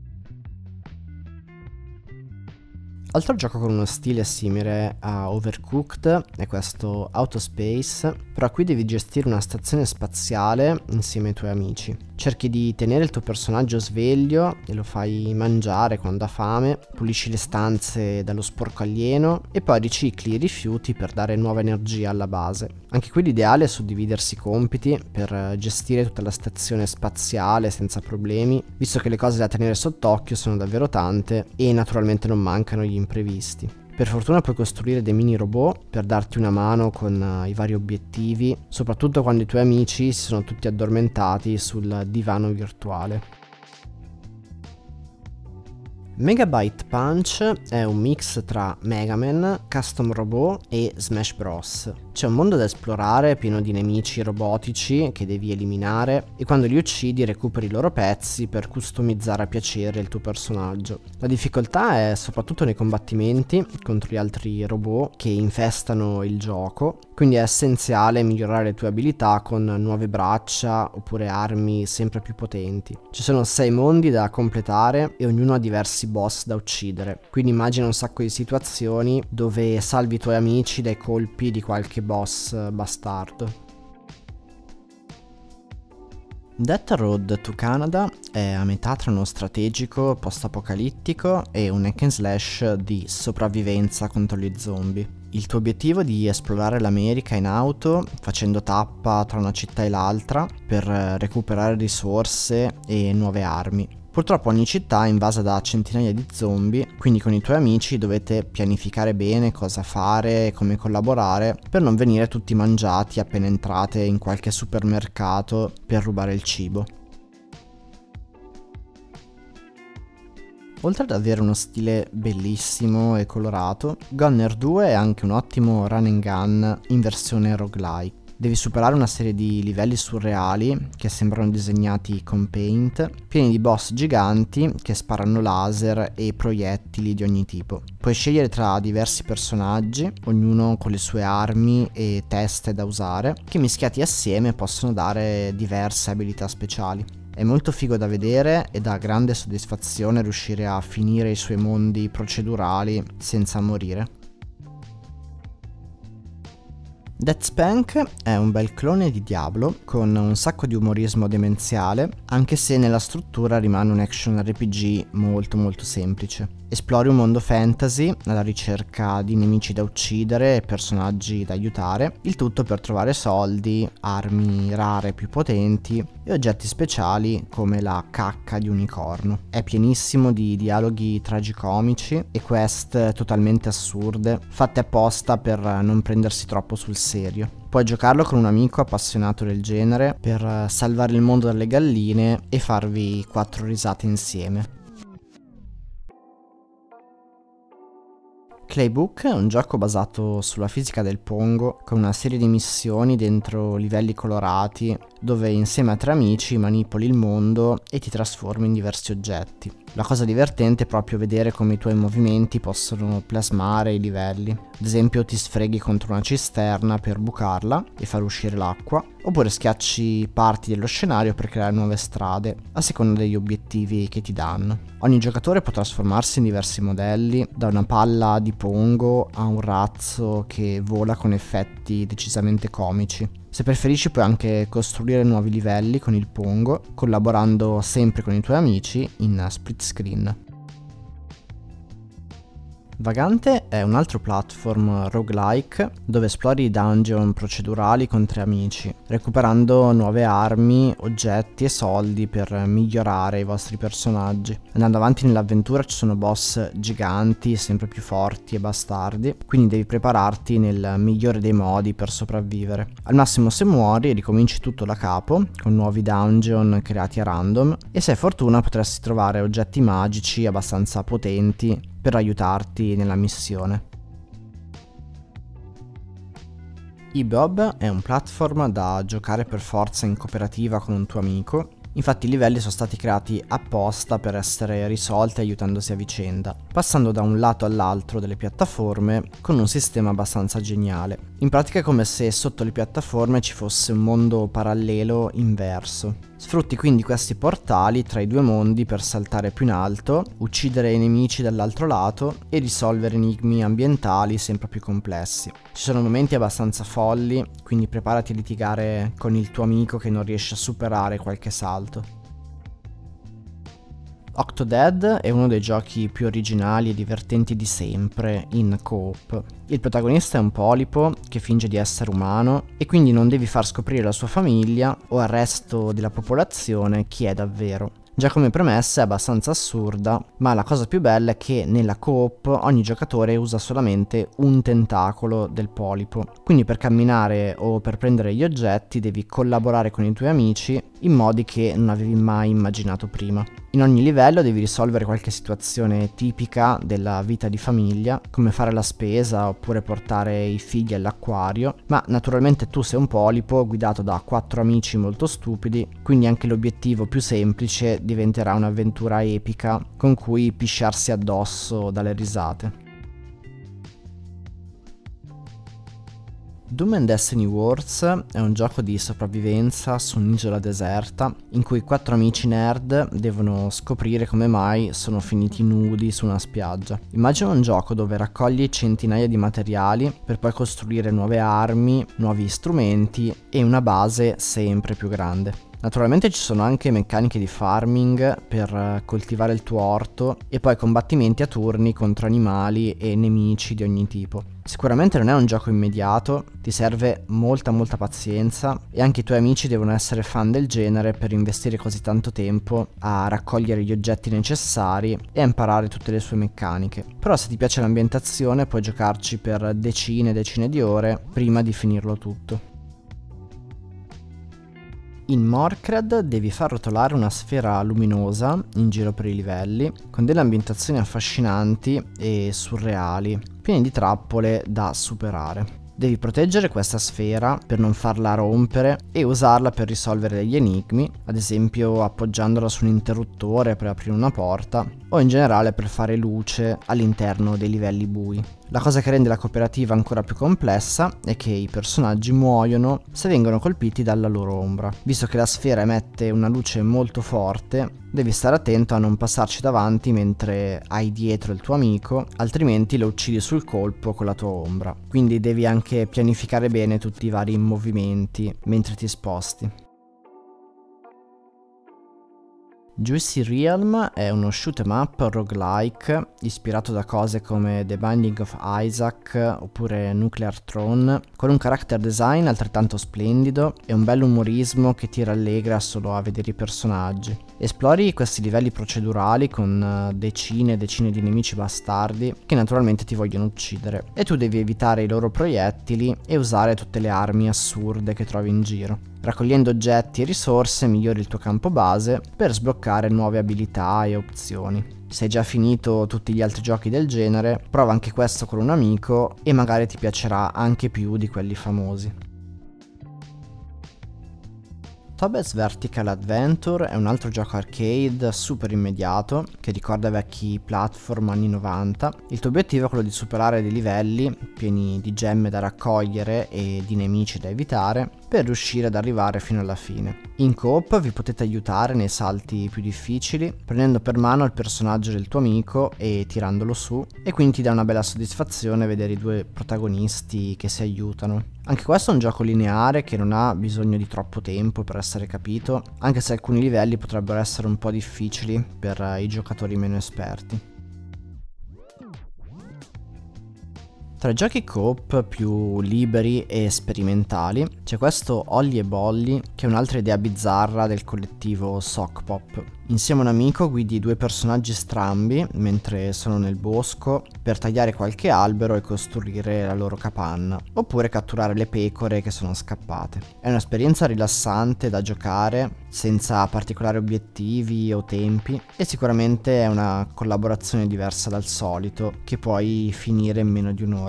Altro gioco con uno stile simile a Overcooked è questo Autospace, però qui devi gestire una stazione spaziale insieme ai tuoi amici. Cerchi di tenere il tuo personaggio sveglio e lo fai mangiare quando ha fame, pulisci le stanze dallo sporco alieno e poi ricicli i rifiuti per dare nuova energia alla base. Anche qui l'ideale è suddividersi i compiti per gestire tutta la stazione spaziale senza problemi, visto che le cose da tenere sott'occhio sono davvero tante e naturalmente non mancano gli imprevisti. Per fortuna puoi costruire dei mini robot per darti una mano con i vari obiettivi, soprattutto quando i tuoi amici si sono tutti addormentati sul divano virtuale. Megabyte Punch è un mix tra Mega Man, Custom Robot e Smash Bros. C'è un mondo da esplorare pieno di nemici robotici che devi eliminare e quando li uccidi recuperi i loro pezzi per customizzare a piacere il tuo personaggio. La difficoltà è soprattutto nei combattimenti contro gli altri robot che infestano il gioco, quindi è essenziale migliorare le tue abilità con nuove braccia oppure armi sempre più potenti. Ci sono 6 mondi da completare e ognuno ha diversi boss da uccidere, quindi immagina un sacco di situazioni dove salvi i tuoi amici dai colpi di qualche boss bastardo. Death Road to Canada è a metà tra uno strategico post-apocalittico e un hack and slash di sopravvivenza contro gli zombie. Il tuo obiettivo è di esplorare l'America in auto, facendo tappa tra una città e l'altra per recuperare risorse e nuove armi. Purtroppo ogni città è invasa da centinaia di zombie, quindi con i tuoi amici dovete pianificare bene cosa fare e come collaborare per non venire tutti mangiati appena entrate in qualche supermercato per rubare il cibo. Oltre ad avere uno stile bellissimo e colorato, Gunner 2 è anche un ottimo run and gun in versione roguelike. Devi superare una serie di livelli surreali che sembrano disegnati con paint, pieni di boss giganti che sparano laser e proiettili di ogni tipo. Puoi scegliere tra diversi personaggi, ognuno con le sue armi e teste da usare, che mischiati assieme possono dare diverse abilità speciali. È molto figo da vedere e dà grande soddisfazione riuscire a finire i suoi mondi procedurali senza morire. DeathSpank è un bel clone di Diablo con un sacco di umorismo demenziale, anche se nella struttura rimane un action RPG molto semplice. Esplori un mondo fantasy alla ricerca di nemici da uccidere e personaggi da aiutare, il tutto per trovare soldi, armi rare più potenti e oggetti speciali come la cacca di unicorno. È pienissimo di dialoghi tragicomici e quest totalmente assurde, fatte apposta per non prendersi troppo sul serio. Puoi giocarlo con un amico appassionato del genere per salvare il mondo dalle galline e farvi 4 risate insieme. Claybook è un gioco basato sulla fisica del Pongo con una serie di missioni dentro livelli colorati dove insieme a 3 amici manipoli il mondo e ti trasformi in diversi oggetti. La cosa divertente è proprio vedere come i tuoi movimenti possono plasmare i livelli. Ad esempio ti sfreghi contro una cisterna per bucarla e far uscire l'acqua, oppure schiacci parti dello scenario per creare nuove strade, a seconda degli obiettivi che ti danno. Ogni giocatore può trasformarsi in diversi modelli, da una palla di Pongo a un razzo che vola con effetti decisamente comici. Se preferisci puoi anche costruire nuovi livelli con il Pongo, collaborando sempre con i tuoi amici in split screen. Vagante è un altro platform roguelike dove esplori dungeon procedurali con 3 amici, recuperando nuove armi, oggetti e soldi per migliorare i vostri personaggi. Andando avanti nell'avventura ci sono boss giganti, sempre più forti e bastardi, quindi devi prepararti nel migliore dei modi per sopravvivere. Al massimo se muori ricominci tutto da capo, con nuovi dungeon creati a random, e se hai fortuna potresti trovare oggetti magici abbastanza potenti per aiutarti nella missione. eBob è un platform da giocare per forza in cooperativa con un tuo amico. Infatti i livelli sono stati creati apposta per essere risolti aiutandosi a vicenda, passando da un lato all'altro delle piattaforme con un sistema abbastanza geniale. In pratica è come se sotto le piattaforme ci fosse un mondo parallelo inverso. Sfrutti quindi questi portali tra i 2 mondi per saltare più in alto, uccidere i nemici dall'altro lato e risolvere enigmi ambientali sempre più complessi. Ci sono momenti abbastanza folli, quindi preparati a litigare con il tuo amico che non riesce a superare qualche salto. Octodad è uno dei giochi più originali e divertenti di sempre in co-op. Il protagonista è un polipo che finge di essere umano e quindi non devi far scoprire alla sua famiglia o al resto della popolazione chi è davvero. Già come premessa è abbastanza assurda, ma la cosa più bella è che nella co-op ogni giocatore usa solamente un tentacolo del polipo, quindi per camminare o per prendere gli oggetti devi collaborare con i tuoi amici in modi che non avevi mai immaginato prima. In ogni livello devi risolvere qualche situazione tipica della vita di famiglia, come fare la spesa oppure portare i figli all'acquario, ma naturalmente tu sei un polipo guidato da 4 amici molto stupidi, quindi anche l'obiettivo più semplice diventerà un'avventura epica con cui pisciarsi addosso dalle risate. Doom and Destiny Wars è un gioco di sopravvivenza su un'isola deserta in cui 4 amici nerd devono scoprire come mai sono finiti nudi su una spiaggia. Immagina un gioco dove raccogli centinaia di materiali per poi costruire nuove armi, nuovi strumenti e una base sempre più grande. Naturalmente ci sono anche meccaniche di farming per coltivare il tuo orto e poi combattimenti a turni contro animali e nemici di ogni tipo. Sicuramente non è un gioco immediato, ti serve molta pazienza e anche i tuoi amici devono essere fan del genere per investire così tanto tempo a raccogliere gli oggetti necessari e a imparare tutte le sue meccaniche. Però se ti piace l'ambientazione puoi giocarci per decine e decine di ore prima di finirlo tutto. In Morcred devi far rotolare una sfera luminosa in giro per i livelli, con delle ambientazioni affascinanti e surreali, piene di trappole da superare. Devi proteggere questa sfera per non farla rompere e usarla per risolvere degli enigmi, ad esempio appoggiandola su un interruttore per aprire una porta o in generale per fare luce all'interno dei livelli bui. La cosa che rende la cooperativa ancora più complessa è che i personaggi muoiono se vengono colpiti dalla loro ombra. Visto che la sfera emette una luce molto forte, devi stare attento a non passarci davanti mentre hai dietro il tuo amico, altrimenti lo uccidi sul colpo con la tua ombra. Quindi devi anche pianificare bene tutti i vari movimenti mentre ti sposti. Juicy Realm è uno shoot 'em up roguelike ispirato da cose come The Binding of Isaac oppure Nuclear Throne, con un character design altrettanto splendido e un bel umorismo che ti rallegra solo a vedere i personaggi. Esplori questi livelli procedurali con decine e decine di nemici bastardi che naturalmente ti vogliono uccidere e tu devi evitare i loro proiettili e usare tutte le armi assurde che trovi in giro. Raccogliendo oggetti e risorse migliori il tuo campo base per sbloccare nuove abilità e opzioni. Se hai già finito tutti gli altri giochi del genere, prova anche questo con un amico e magari ti piacerà anche più di quelli famosi. Tobet's Vertical Adventure è un altro gioco arcade super immediato che ricorda vecchi platform anni 90. Il tuo obiettivo è quello di superare dei livelli pieni di gemme da raccogliere e di nemici da evitare per riuscire ad arrivare fino alla fine. In coop vi potete aiutare nei salti più difficili prendendo per mano il personaggio del tuo amico e tirandolo su, e quindi ti dà una bella soddisfazione vedere i due protagonisti che si aiutano. Anche questo è un gioco lineare che non ha bisogno di troppo tempo per essere capito, anche se alcuni livelli potrebbero essere un po' difficili per i giocatori meno esperti. Tra i giochi coop più liberi e sperimentali c'è questo Ollie e Bolli, che è un'altra idea bizzarra del collettivo Sock Pop. Insieme a un amico guidi due personaggi strambi mentre sono nel bosco per tagliare qualche albero e costruire la loro capanna, oppure catturare le pecore che sono scappate. È un'esperienza rilassante da giocare senza particolari obiettivi o tempi e sicuramente è una collaborazione diversa dal solito che puoi finire in meno di un'ora.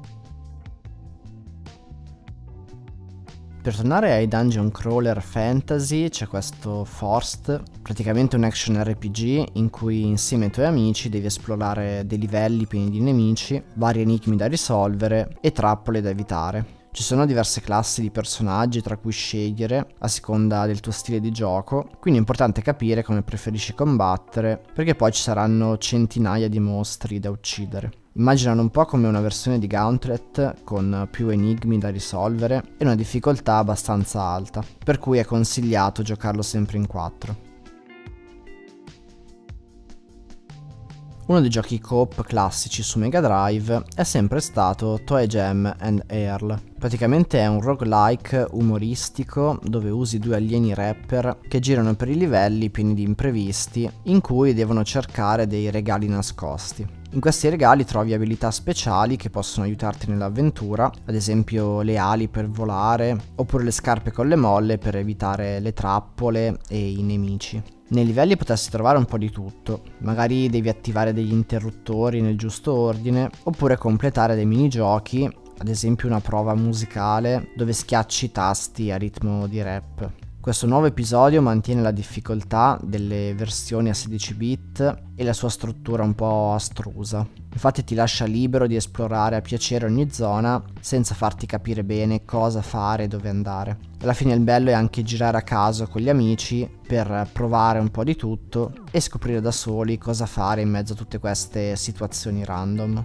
Per tornare ai dungeon crawler fantasy c'è questo Forced, praticamente un action RPG in cui insieme ai tuoi amici devi esplorare dei livelli pieni di nemici, vari enigmi da risolvere e trappole da evitare. Ci sono diverse classi di personaggi tra cui scegliere a seconda del tuo stile di gioco, quindi è importante capire come preferisci combattere, perché poi ci saranno centinaia di mostri da uccidere. Immaginano un po' come una versione di Gauntlet con più enigmi da risolvere e una difficoltà abbastanza alta, per cui è consigliato giocarlo sempre in 4. Uno dei giochi coop classici su Mega Drive è sempre stato Toe Jam and Earl. Praticamente è un roguelike umoristico dove usi due alieni rapper che girano per i livelli pieni di imprevisti in cui devono cercare dei regali nascosti. In questi regali trovi abilità speciali che possono aiutarti nell'avventura, ad esempio le ali per volare oppure le scarpe con le molle per evitare le trappole e i nemici. Nei livelli potresti trovare un po' di tutto, magari devi attivare degli interruttori nel giusto ordine, oppure completare dei minigiochi, ad esempio una prova musicale dove schiacci i tasti a ritmo di rap. Questo nuovo episodio mantiene la difficoltà delle versioni a 16 bit e la sua struttura un po' astrusa. Infatti ti lascia libero di esplorare a piacere ogni zona senza farti capire bene cosa fare e dove andare. Alla fine il bello è anche girare a caso con gli amici per provare un po' di tutto e scoprire da soli cosa fare in mezzo a tutte queste situazioni random.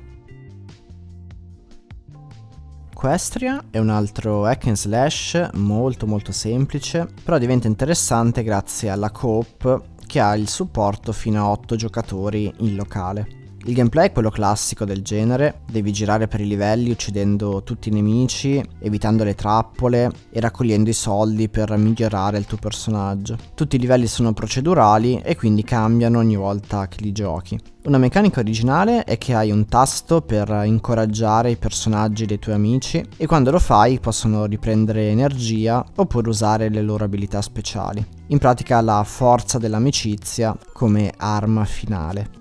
Equestria è un altro hack and slash molto semplice, però diventa interessante grazie alla co-op che ha il supporto fino a 8 giocatori in locale. Il gameplay è quello classico del genere, devi girare per i livelli uccidendo tutti i nemici, evitando le trappole e raccogliendo i soldi per migliorare il tuo personaggio. Tutti i livelli sono procedurali e quindi cambiano ogni volta che li giochi. Una meccanica originale è che hai un tasto per incoraggiare i personaggi dei tuoi amici e quando lo fai possono riprendere energia oppure usare le loro abilità speciali. In pratica la forza dell'amicizia come arma finale.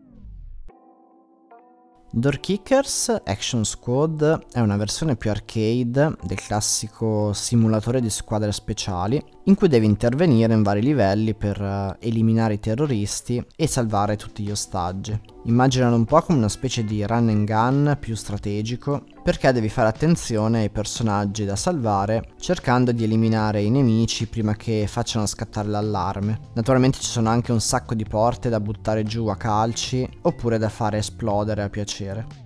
Door Kickers Action Squad è una versione più arcade del classico simulatore di squadre speciali in cui devi intervenire in vari livelli per eliminare i terroristi e salvare tutti gli ostaggi. Immaginalo un po' come una specie di run and gun più strategico, perché devi fare attenzione ai personaggi da salvare cercando di eliminare i nemici prima che facciano scattare l'allarme. Naturalmente ci sono anche un sacco di porte da buttare giù a calci oppure da fare esplodere a piacere.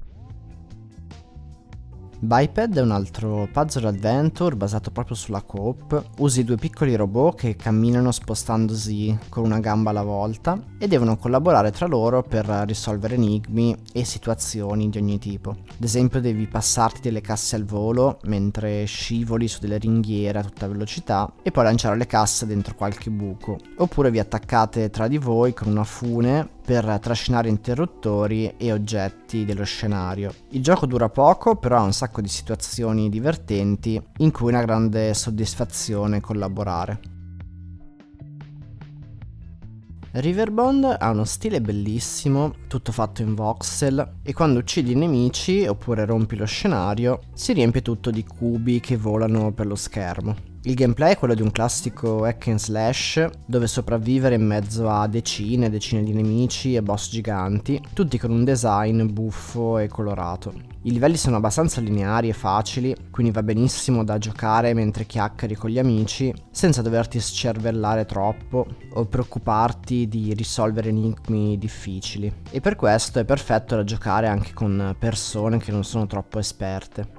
Biped è un altro puzzle adventure basato proprio sulla coop. Usi due piccoli robot che camminano spostandosi con una gamba alla volta e devono collaborare tra loro per risolvere enigmi e situazioni di ogni tipo. Ad esempio devi passarti delle casse al volo mentre scivoli su delle ringhiere a tutta velocità e poi lanciare le casse dentro qualche buco. Oppure vi attaccate tra di voi con una fune per trascinare interruttori e oggetti dello scenario. Il gioco dura poco, però ha un sacco di situazioni divertenti in cui è una grande soddisfazione collaborare. Riverbond ha uno stile bellissimo, tutto fatto in voxel, e quando uccidi i nemici oppure rompi lo scenario si riempie tutto di cubi che volano per lo schermo. Il gameplay è quello di un classico hack and slash dove sopravvivere in mezzo a decine e decine di nemici e boss giganti, tutti con un design buffo e colorato. I livelli sono abbastanza lineari e facili, quindi va benissimo da giocare mentre chiacchieri con gli amici senza doverti scervellare troppo o preoccuparti di risolvere enigmi difficili. E per questo è perfetto da giocare anche con persone che non sono troppo esperte.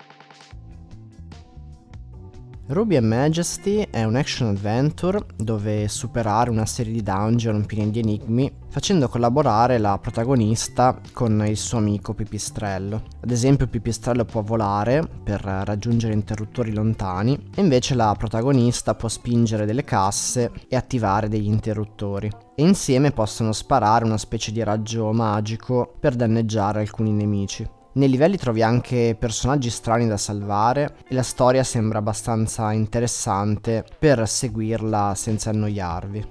Ruby and Majesty è un action adventure dove superare una serie di dungeon pieni di enigmi facendo collaborare la protagonista con il suo amico Pipistrello. Ad esempio il Pipistrello può volare per raggiungere interruttori lontani e invece la protagonista può spingere delle casse e attivare degli interruttori. E insieme possono sparare una specie di raggio magico per danneggiare alcuni nemici. Nei livelli trovi anche personaggi strani da salvare e la storia sembra abbastanza interessante per seguirla senza annoiarvi.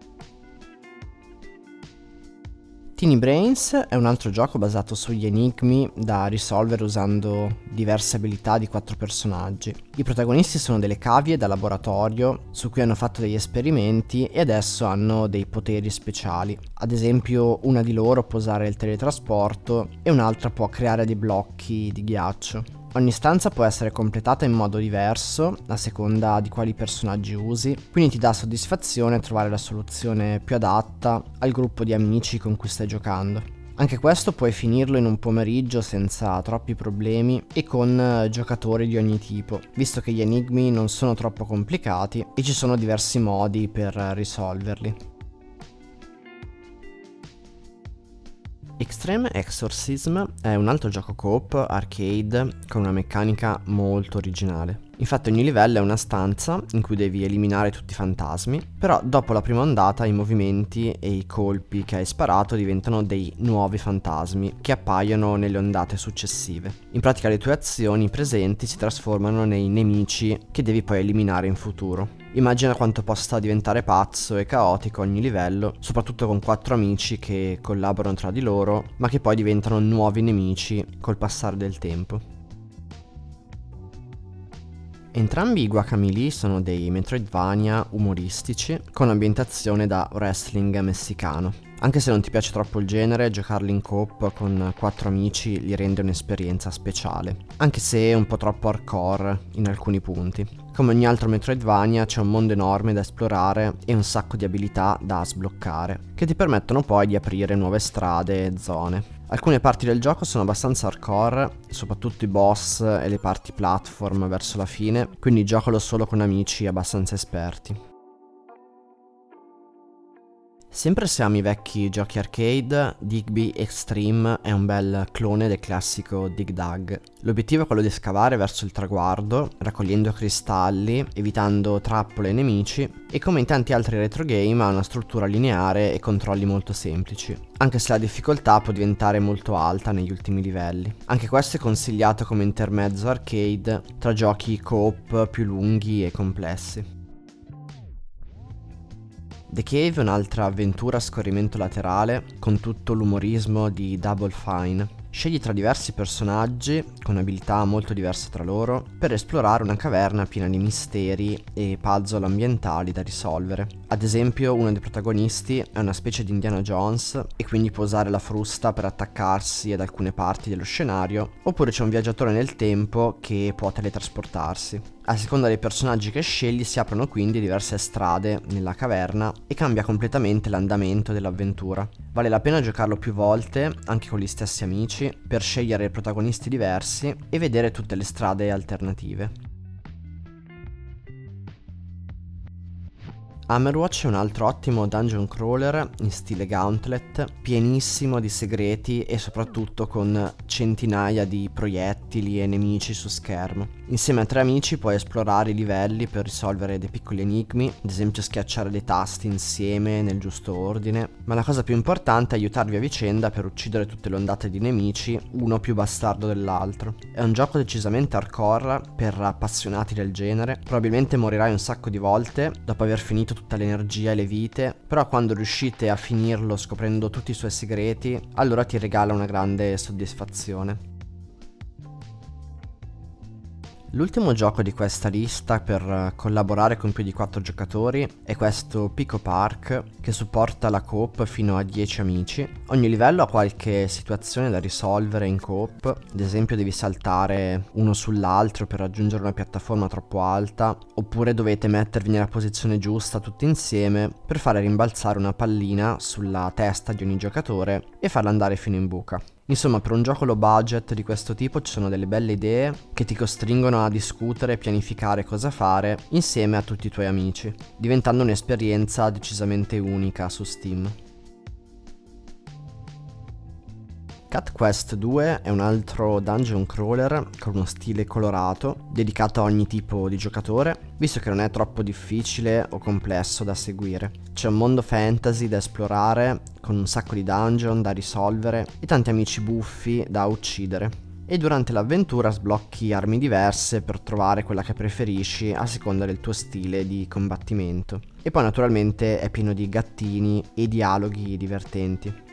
Tiny Brains è un altro gioco basato sugli enigmi da risolvere usando diverse abilità di 4 personaggi. I protagonisti sono delle cavie da laboratorio su cui hanno fatto degli esperimenti e adesso hanno dei poteri speciali. Ad esempio una di loro può usare il teletrasporto e un'altra può creare dei blocchi di ghiaccio. Ogni stanza può essere completata in modo diverso a seconda di quali personaggi usi, quindi ti dà soddisfazione trovare la soluzione più adatta al gruppo di amici con cui stai giocando. Anche questo puoi finirlo in un pomeriggio senza troppi problemi e con giocatori di ogni tipo, visto che gli enigmi non sono troppo complicati e ci sono diversi modi per risolverli. Extreme Exorcism è un altro gioco coop arcade con una meccanica molto originale. Infatti ogni livello è una stanza in cui devi eliminare tutti i fantasmi, però dopo la prima ondata i movimenti e i colpi che hai sparato diventano dei nuovi fantasmi che appaiono nelle ondate successive. In pratica le tue azioni presenti si trasformano nei nemici che devi poi eliminare in futuro. Immagina quanto possa diventare pazzo e caotico ogni livello, soprattutto con 4 amici che collaborano tra di loro, ma che poi diventano nuovi nemici col passare del tempo. Entrambi i Guacamelee sono dei Metroidvania umoristici con ambientazione da wrestling messicano. Anche se non ti piace troppo il genere, giocarli in coop con 4 amici li rende un'esperienza speciale, anche se è un po' troppo hardcore in alcuni punti. Come ogni altro Metroidvania c'è un mondo enorme da esplorare e un sacco di abilità da sbloccare, che ti permettono poi di aprire nuove strade e zone. Alcune parti del gioco sono abbastanza hardcore, soprattutto i boss e le parti platform verso la fine, quindi giocalo solo con amici abbastanza esperti. Sempre se ami i vecchi giochi arcade, Digby Extreme è un bel clone del classico Dig Dug. L'obiettivo è quello di scavare verso il traguardo, raccogliendo cristalli, evitando trappole e nemici, e come in tanti altri retro game ha una struttura lineare e controlli molto semplici, anche se la difficoltà può diventare molto alta negli ultimi livelli. Anche questo è consigliato come intermezzo arcade tra giochi co-op più lunghi e complessi. The Cave è un'altra avventura a scorrimento laterale con tutto l'umorismo di Double Fine. Scegli tra diversi personaggi con abilità molto diverse tra loro per esplorare una caverna piena di misteri e puzzle ambientali da risolvere. Ad esempio, uno dei protagonisti è una specie di Indiana Jones e quindi può usare la frusta per attaccarsi ad alcune parti dello scenario, oppure c'è un viaggiatore nel tempo che può teletrasportarsi. A seconda dei personaggi che scegli si aprono quindi diverse strade nella caverna e cambia completamente l'andamento dell'avventura. Vale la pena giocarlo più volte, anche con gli stessi amici, per scegliere protagonisti diversi e vedere tutte le strade alternative. Hammerwatch è un altro ottimo dungeon crawler in stile Gauntlet, pienissimo di segreti e soprattutto con centinaia di proiettili e nemici su schermo. Insieme a 3 amici puoi esplorare i livelli per risolvere dei piccoli enigmi, ad esempio schiacciare dei tasti insieme nel giusto ordine, ma la cosa più importante è aiutarvi a vicenda per uccidere tutte le ondate di nemici, uno più bastardo dell'altro. È un gioco decisamente hardcore per appassionati del genere, probabilmente morirai un sacco di volte dopo aver finito tutta l'energia e le vite, però quando riuscite a finirlo scoprendo tutti i suoi segreti, allora ti regala una grande soddisfazione. L'ultimo gioco di questa lista per collaborare con più di 4 giocatori è questo Pico Park, che supporta la coop fino a 10 amici. Ogni livello ha qualche situazione da risolvere in coop, ad esempio devi saltare uno sull'altro per raggiungere una piattaforma troppo alta, oppure dovete mettervi nella posizione giusta tutti insieme per fare rimbalzare una pallina sulla testa di ogni giocatore e farla andare fino in buca. Insomma, per un gioco low budget di questo tipo ci sono delle belle idee che ti costringono a discutere e pianificare cosa fare insieme a tutti i tuoi amici, diventando un'esperienza decisamente unica su Steam. Cat Quest 2 è un altro dungeon crawler con uno stile colorato, dedicato a ogni tipo di giocatore, visto che non è troppo difficile o complesso da seguire. C'è un mondo fantasy da esplorare, con un sacco di dungeon da risolvere e tanti amici buffi da uccidere. E durante l'avventura sblocchi armi diverse per trovare quella che preferisci a seconda del tuo stile di combattimento. E poi naturalmente è pieno di gattini e dialoghi divertenti.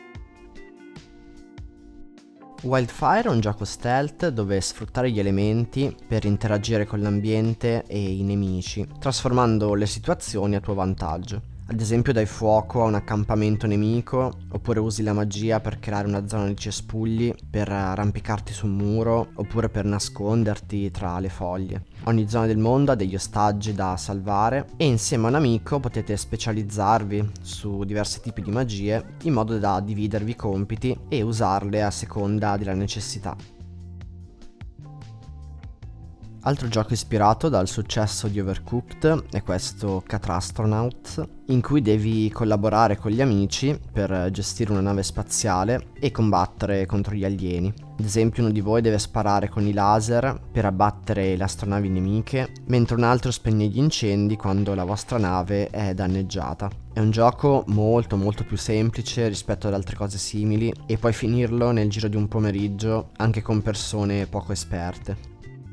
Wildfire è un gioco stealth dove sfruttare gli elementi per interagire con l'ambiente e i nemici, trasformando le situazioni a tuo vantaggio. Ad esempio dai fuoco a un accampamento nemico, oppure usi la magia per creare una zona di cespugli, per arrampicarti su un muro, oppure per nasconderti tra le foglie. Ogni zona del mondo ha degli ostaggi da salvare e insieme a un amico potete specializzarvi su diversi tipi di magie in modo da dividervi i compiti e usarle a seconda della necessità. Altro gioco ispirato dal successo di Overcooked è questo Catastronauts, in cui devi collaborare con gli amici per gestire una nave spaziale e combattere contro gli alieni. Ad esempio, uno di voi deve sparare con i laser per abbattere le astronavi nemiche, mentre un altro spegne gli incendi quando la vostra nave è danneggiata. È un gioco molto più semplice rispetto ad altre cose simili e puoi finirlo nel giro di un pomeriggio anche con persone poco esperte.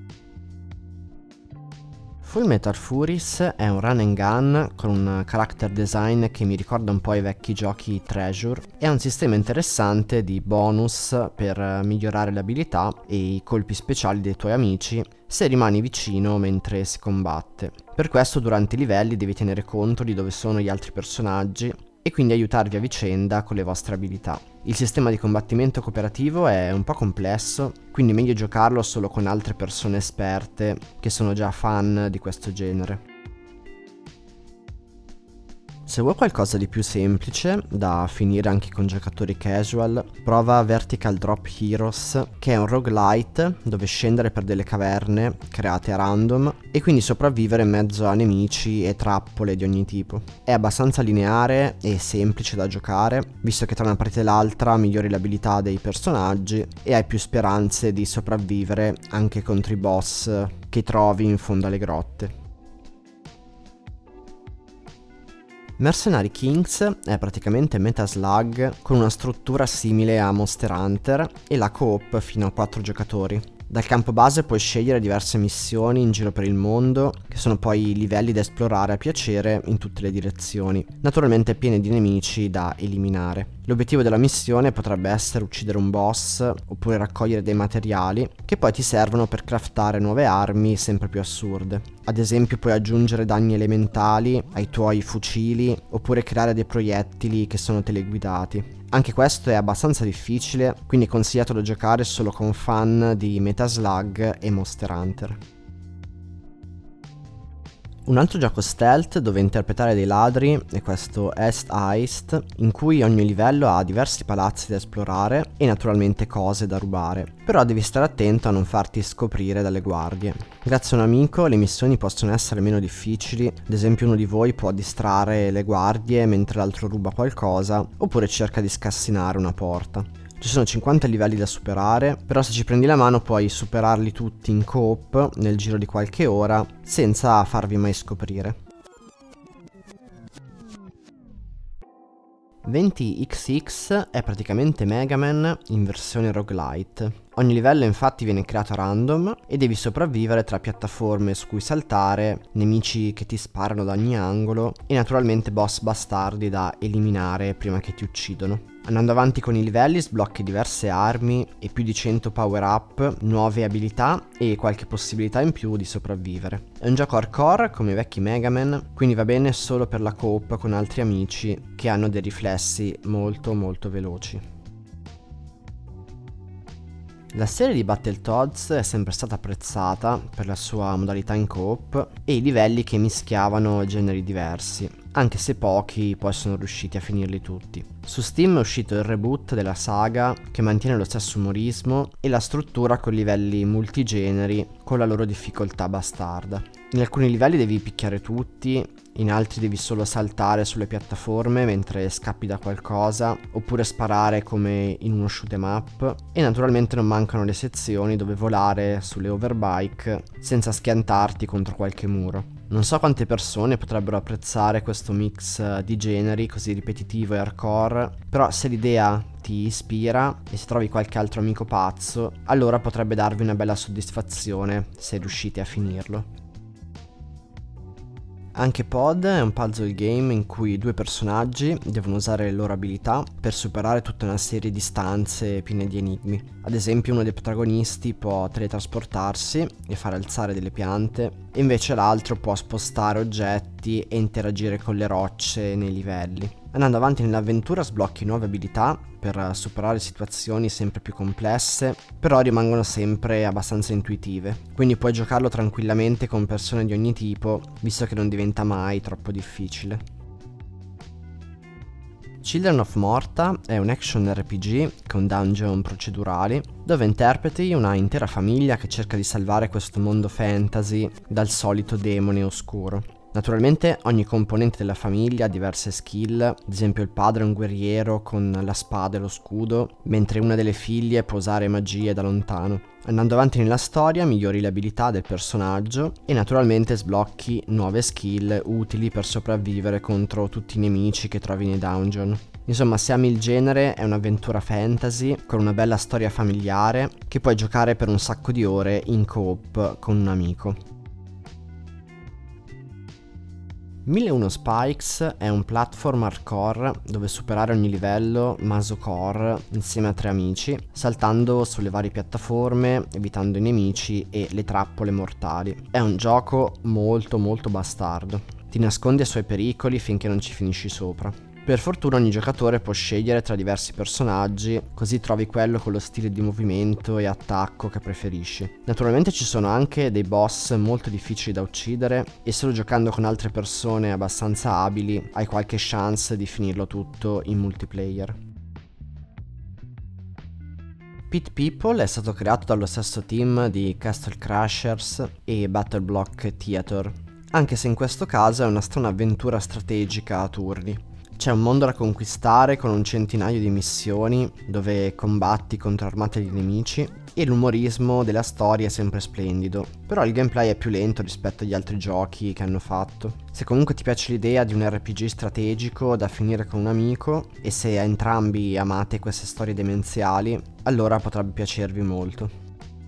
Fullmetal Furies è un run and gun con un character design che mi ricorda un po' i vecchi giochi Treasure e ha un sistema interessante di bonus per migliorare le abilità e i colpi speciali dei tuoi amici se rimani vicino mentre si combatte. Per questo durante i livelli devi tenere conto di dove sono gli altri personaggi e quindi aiutarvi a vicenda con le vostre abilità. Il sistema di combattimento cooperativo è un po' complesso, quindi meglio giocarlo solo con altre persone esperte che sono già fan di questo genere. Se vuoi qualcosa di più semplice, da finire anche con giocatori casual, prova Vertical Drop Heroes, che è un roguelite dove scendere per delle caverne create a random e quindi sopravvivere in mezzo a nemici e trappole di ogni tipo. È abbastanza lineare e semplice da giocare, visto che tra una partita e l'altra migliori l'abilità dei personaggi e hai più speranze di sopravvivere anche contro i boss che trovi in fondo alle grotte. Mercenary Kings è praticamente Metaslug con una struttura simile a Monster Hunter e la co-op fino a 4 giocatori. Dal campo base puoi scegliere diverse missioni in giro per il mondo, che sono poi livelli da esplorare a piacere in tutte le direzioni, naturalmente pieni di nemici da eliminare. L'obiettivo della missione potrebbe essere uccidere un boss oppure raccogliere dei materiali che poi ti servono per craftare nuove armi sempre più assurde. Ad esempio puoi aggiungere danni elementali ai tuoi fucili oppure creare dei proiettili che sono teleguidati. Anche questo è abbastanza difficile, quindi è consigliato da giocare solo con fan di Metaslug e Monster Hunter. Un altro gioco stealth dove interpretare dei ladri è questo East Heist, in cui ogni livello ha diversi palazzi da esplorare e naturalmente cose da rubare, però devi stare attento a non farti scoprire dalle guardie. Grazie a un amico le missioni possono essere meno difficili, ad esempio uno di voi può distrarre le guardie mentre l'altro ruba qualcosa, oppure cerca di scassinare una porta. Ci sono 50 livelli da superare, però se ci prendi la mano puoi superarli tutti in co-op nel giro di qualche ora senza farvi mai scoprire. 20XX è praticamente Mega Man in versione roguelite. Ogni livello infatti viene creato a random e devi sopravvivere tra piattaforme su cui saltare, nemici che ti sparano da ogni angolo e naturalmente boss bastardi da eliminare prima che ti uccidono. Andando avanti con i livelli sblocchi diverse armi e più di 100 power up, nuove abilità e qualche possibilità in più di sopravvivere. È un gioco hardcore come i vecchi Mega Man, quindi va bene solo per la coop con altri amici che hanno dei riflessi molto veloci. La serie di Battletoads è sempre stata apprezzata per la sua modalità in coop e i livelli che mischiavano generi diversi, anche se pochi poi sono riusciti a finirli tutti. Su Steam è uscito il reboot della saga che mantiene lo stesso umorismo e la struttura con livelli multigeneri con la loro difficoltà bastarda. In alcuni livelli devi picchiare tutti, in altri devi solo saltare sulle piattaforme mentre scappi da qualcosa, oppure sparare come in uno shoot 'em up, e naturalmente non mancano le sezioni dove volare sulle overbike senza schiantarti contro qualche muro. Non so quante persone potrebbero apprezzare questo mix di generi così ripetitivo e hardcore, però se l'idea ti ispira e se trovi qualche altro amico pazzo, allora potrebbe darvi una bella soddisfazione se riuscite a finirlo. Anche Pod è un puzzle game in cui due personaggi devono usare le loro abilità per superare tutta una serie di stanze piene di enigmi. Ad esempio uno dei protagonisti può teletrasportarsi e fare alzare delle piante, e invece l'altro può spostare oggetti e interagire con le rocce nei livelli. Andando avanti nell'avventura sblocchi nuove abilità per superare situazioni sempre più complesse, però rimangono sempre abbastanza intuitive, quindi puoi giocarlo tranquillamente con persone di ogni tipo, visto che non diventa mai troppo difficile. Children of Morta è un action RPG con dungeon procedurali dove interpreti una intera famiglia che cerca di salvare questo mondo fantasy dal solito demone oscuro. Naturalmente ogni componente della famiglia ha diverse skill, ad esempio il padre è un guerriero con la spada e lo scudo, mentre una delle figlie può usare magie da lontano. Andando avanti nella storia migliori le abilità del personaggio e naturalmente sblocchi nuove skill utili per sopravvivere contro tutti i nemici che trovi nei dungeon. Insomma, se ami il genere è un'avventura fantasy con una bella storia familiare che puoi giocare per un sacco di ore in co-op con un amico. 1001 Spikes è un platform hardcore dove superare ogni livello masocore insieme a 3 amici, saltando sulle varie piattaforme, evitando i nemici e le trappole mortali. È un gioco molto bastardo. Ti nascondi ai suoi pericoli finché non ci finisci sopra. Per fortuna ogni giocatore può scegliere tra diversi personaggi, così trovi quello con lo stile di movimento e attacco che preferisci. Naturalmente ci sono anche dei boss molto difficili da uccidere e solo giocando con altre persone abbastanza abili hai qualche chance di finirlo tutto in multiplayer. Pit People è stato creato dallo stesso team di Castle Crashers e Battle Block Theater, anche se in questo caso è una strana avventura strategica a turni. C'è un mondo da conquistare con un centinaio di missioni dove combatti contro armate di nemici e l'umorismo della storia è sempre splendido, però il gameplay è più lento rispetto agli altri giochi che hanno fatto. Se comunque ti piace l'idea di un RPG strategico da finire con un amico e se entrambi amate queste storie demenziali, allora potrebbe piacervi molto.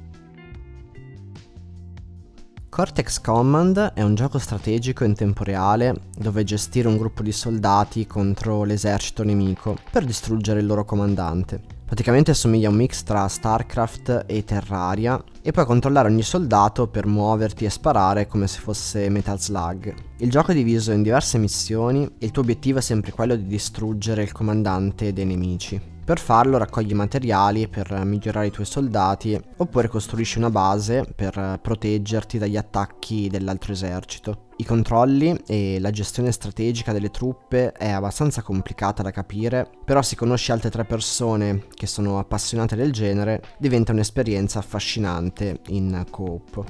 Cortex Command è un gioco strategico in tempo reale dove gestire un gruppo di soldati contro l'esercito nemico per distruggere il loro comandante. Praticamente assomiglia a un mix tra StarCraft e Terraria e puoi controllare ogni soldato per muoverti e sparare come se fosse Metal Slug. Il gioco è diviso in diverse missioni e il tuo obiettivo è sempre quello di distruggere il comandante dei nemici. Per farlo raccogli materiali per migliorare i tuoi soldati oppure costruisci una base per proteggerti dagli attacchi dell'altro esercito. I controlli e la gestione strategica delle truppe è abbastanza complicata da capire, però se conosci altre 3 persone che sono appassionate del genere diventa un'esperienza affascinante in co-op.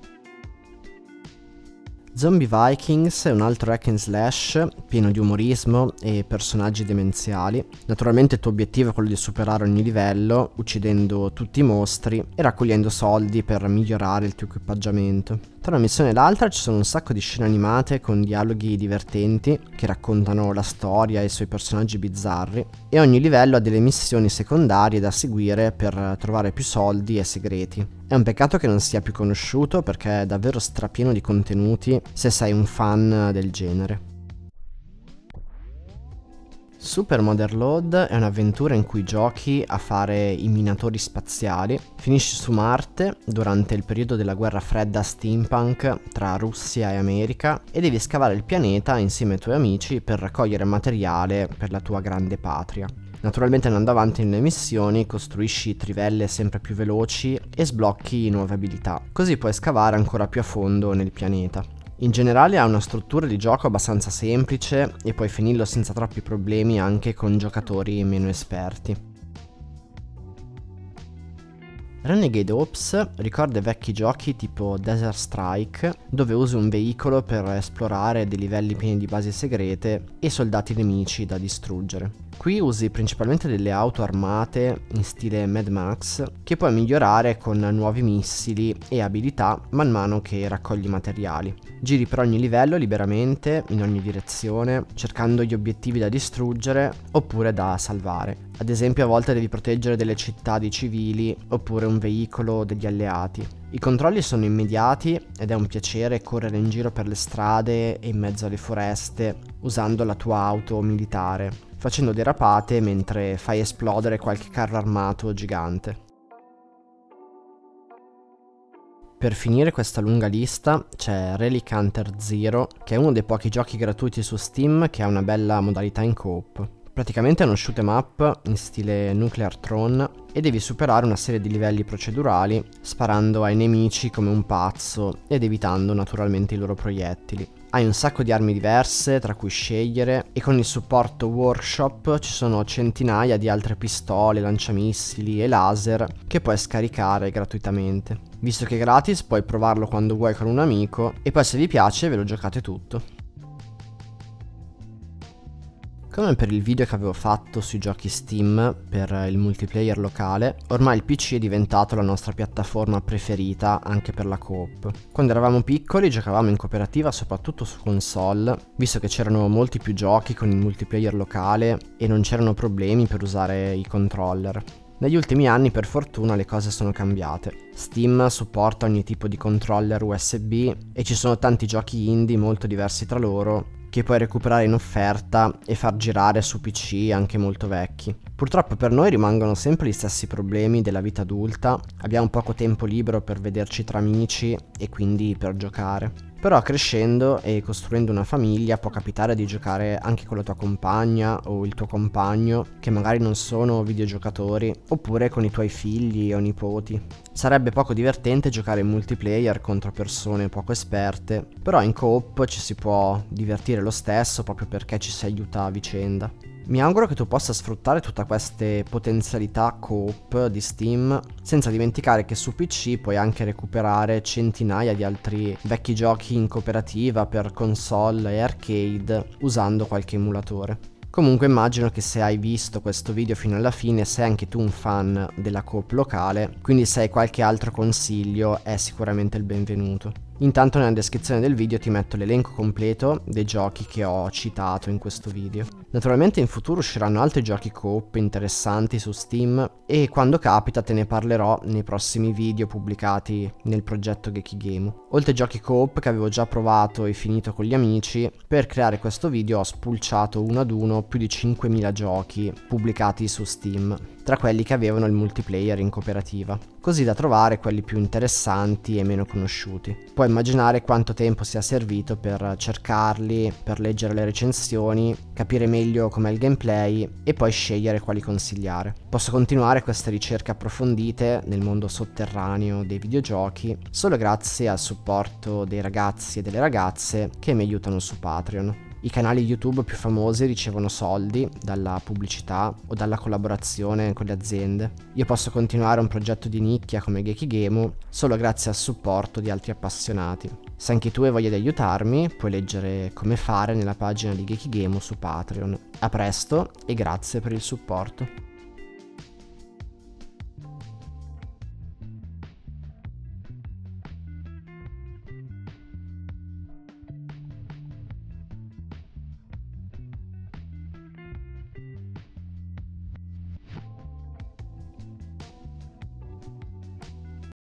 Zombie Vikings è un altro hack and slash pieno di umorismo e personaggi demenziali. Naturalmente il tuo obiettivo è quello di superare ogni livello, uccidendo tutti i mostri e raccogliendo soldi per migliorare il tuo equipaggiamento. Tra una missione e l'altra ci sono un sacco di scene animate con dialoghi divertenti che raccontano la storia e i suoi personaggi bizzarri e ogni livello ha delle missioni secondarie da seguire per trovare più soldi e segreti. È un peccato che non sia più conosciuto perché è davvero strapieno di contenuti se sei un fan del genere. Super Motherload è un'avventura in cui giochi a fare i minatori spaziali, finisci su Marte durante il periodo della guerra fredda steampunk tra Russia e America e devi scavare il pianeta insieme ai tuoi amici per raccogliere materiale per la tua grande patria. Naturalmente andando avanti nelle missioni costruisci trivelle sempre più veloci e sblocchi nuove abilità, così puoi scavare ancora più a fondo nel pianeta. In generale ha una struttura di gioco abbastanza semplice e puoi finirlo senza troppi problemi anche con giocatori meno esperti. Renegade Ops ricorda vecchi giochi tipo Desert Strike, dove usi un veicolo per esplorare dei livelli pieni di basi segrete e soldati nemici da distruggere. Qui usi principalmente delle auto armate in stile Mad Max che puoi migliorare con nuovi missili e abilità man mano che raccogli materiali. Giri per ogni livello liberamente, in ogni direzione, cercando gli obiettivi da distruggere oppure da salvare. Ad esempio a volte devi proteggere delle città di civili oppure un veicolo degli alleati. I controlli sono immediati ed è un piacere correre in giro per le strade e in mezzo alle foreste usando la tua auto militare, facendo derapate mentre fai esplodere qualche carro armato gigante. Per finire questa lunga lista c'è Relic Hunter Zero, che è uno dei pochi giochi gratuiti su Steam che ha una bella modalità in co-op. Praticamente è uno shoot 'em up in stile Nuclear Throne, e devi superare una serie di livelli procedurali sparando ai nemici come un pazzo ed evitando naturalmente i loro proiettili. Hai un sacco di armi diverse tra cui scegliere e con il supporto workshop ci sono centinaia di altre pistole, lanciamissili e laser che puoi scaricare gratuitamente. Visto che è gratis puoi provarlo quando vuoi con un amico e poi se vi piace ve lo giocate tutto. Come per il video che avevo fatto sui giochi Steam per il multiplayer locale, ormai il PC è diventato la nostra piattaforma preferita anche per la co-op. Quando eravamo piccoli giocavamo in cooperativa soprattutto su console, visto che c'erano molti più giochi con il multiplayer locale e non c'erano problemi per usare i controller. Negli ultimi anni per fortuna le cose sono cambiate. Steam supporta ogni tipo di controller USB e ci sono tanti giochi indie molto diversi tra loro che puoi recuperare in offerta e far girare su PC anche molto vecchi. Purtroppo per noi rimangono sempre gli stessi problemi della vita adulta, abbiamo poco tempo libero per vederci tra amici e quindi per giocare. Però crescendo e costruendo una famiglia può capitare di giocare anche con la tua compagna o il tuo compagno che magari non sono videogiocatori, oppure con i tuoi figli o nipoti. Sarebbe poco divertente giocare in multiplayer contro persone poco esperte, però in co-op ci si può divertire lo stesso proprio perché ci si aiuta a vicenda. Mi auguro che tu possa sfruttare tutte queste potenzialità co-op di Steam, senza dimenticare che su PC puoi anche recuperare centinaia di altri vecchi giochi in cooperativa per console e arcade usando qualche emulatore. Comunque immagino che se hai visto questo video fino alla fine sei anche tu un fan della co-op locale, quindi se hai qualche altro consiglio è sicuramente il benvenuto. Intanto nella descrizione del video ti metto l'elenco completo dei giochi che ho citato in questo video. Naturalmente in futuro usciranno altri giochi co-op interessanti su Steam e quando capita te ne parlerò nei prossimi video pubblicati nel progetto Gekigemu. Oltre ai giochi co-op che avevo già provato e finito con gli amici, per creare questo video ho spulciato uno ad uno più di 5.000 giochi pubblicati su Steam, tra quelli che avevano il multiplayer in cooperativa, così da trovare quelli più interessanti e meno conosciuti. Puoi immaginare quanto tempo sia servito per cercarli, per leggere le recensioni, capire meglio com'è il gameplay e poi scegliere quali consigliare. Posso continuare queste ricerche approfondite nel mondo sotterraneo dei videogiochi solo grazie al supporto dei ragazzi e delle ragazze che mi aiutano su Patreon. I canali YouTube più famosi ricevono soldi dalla pubblicità o dalla collaborazione con le aziende. Io posso continuare un progetto di nicchia come Gekigemu solo grazie al supporto di altri appassionati. Se anche tu hai voglia di aiutarmi, puoi leggere come fare nella pagina di Gekigemu su Patreon. A presto e grazie per il supporto.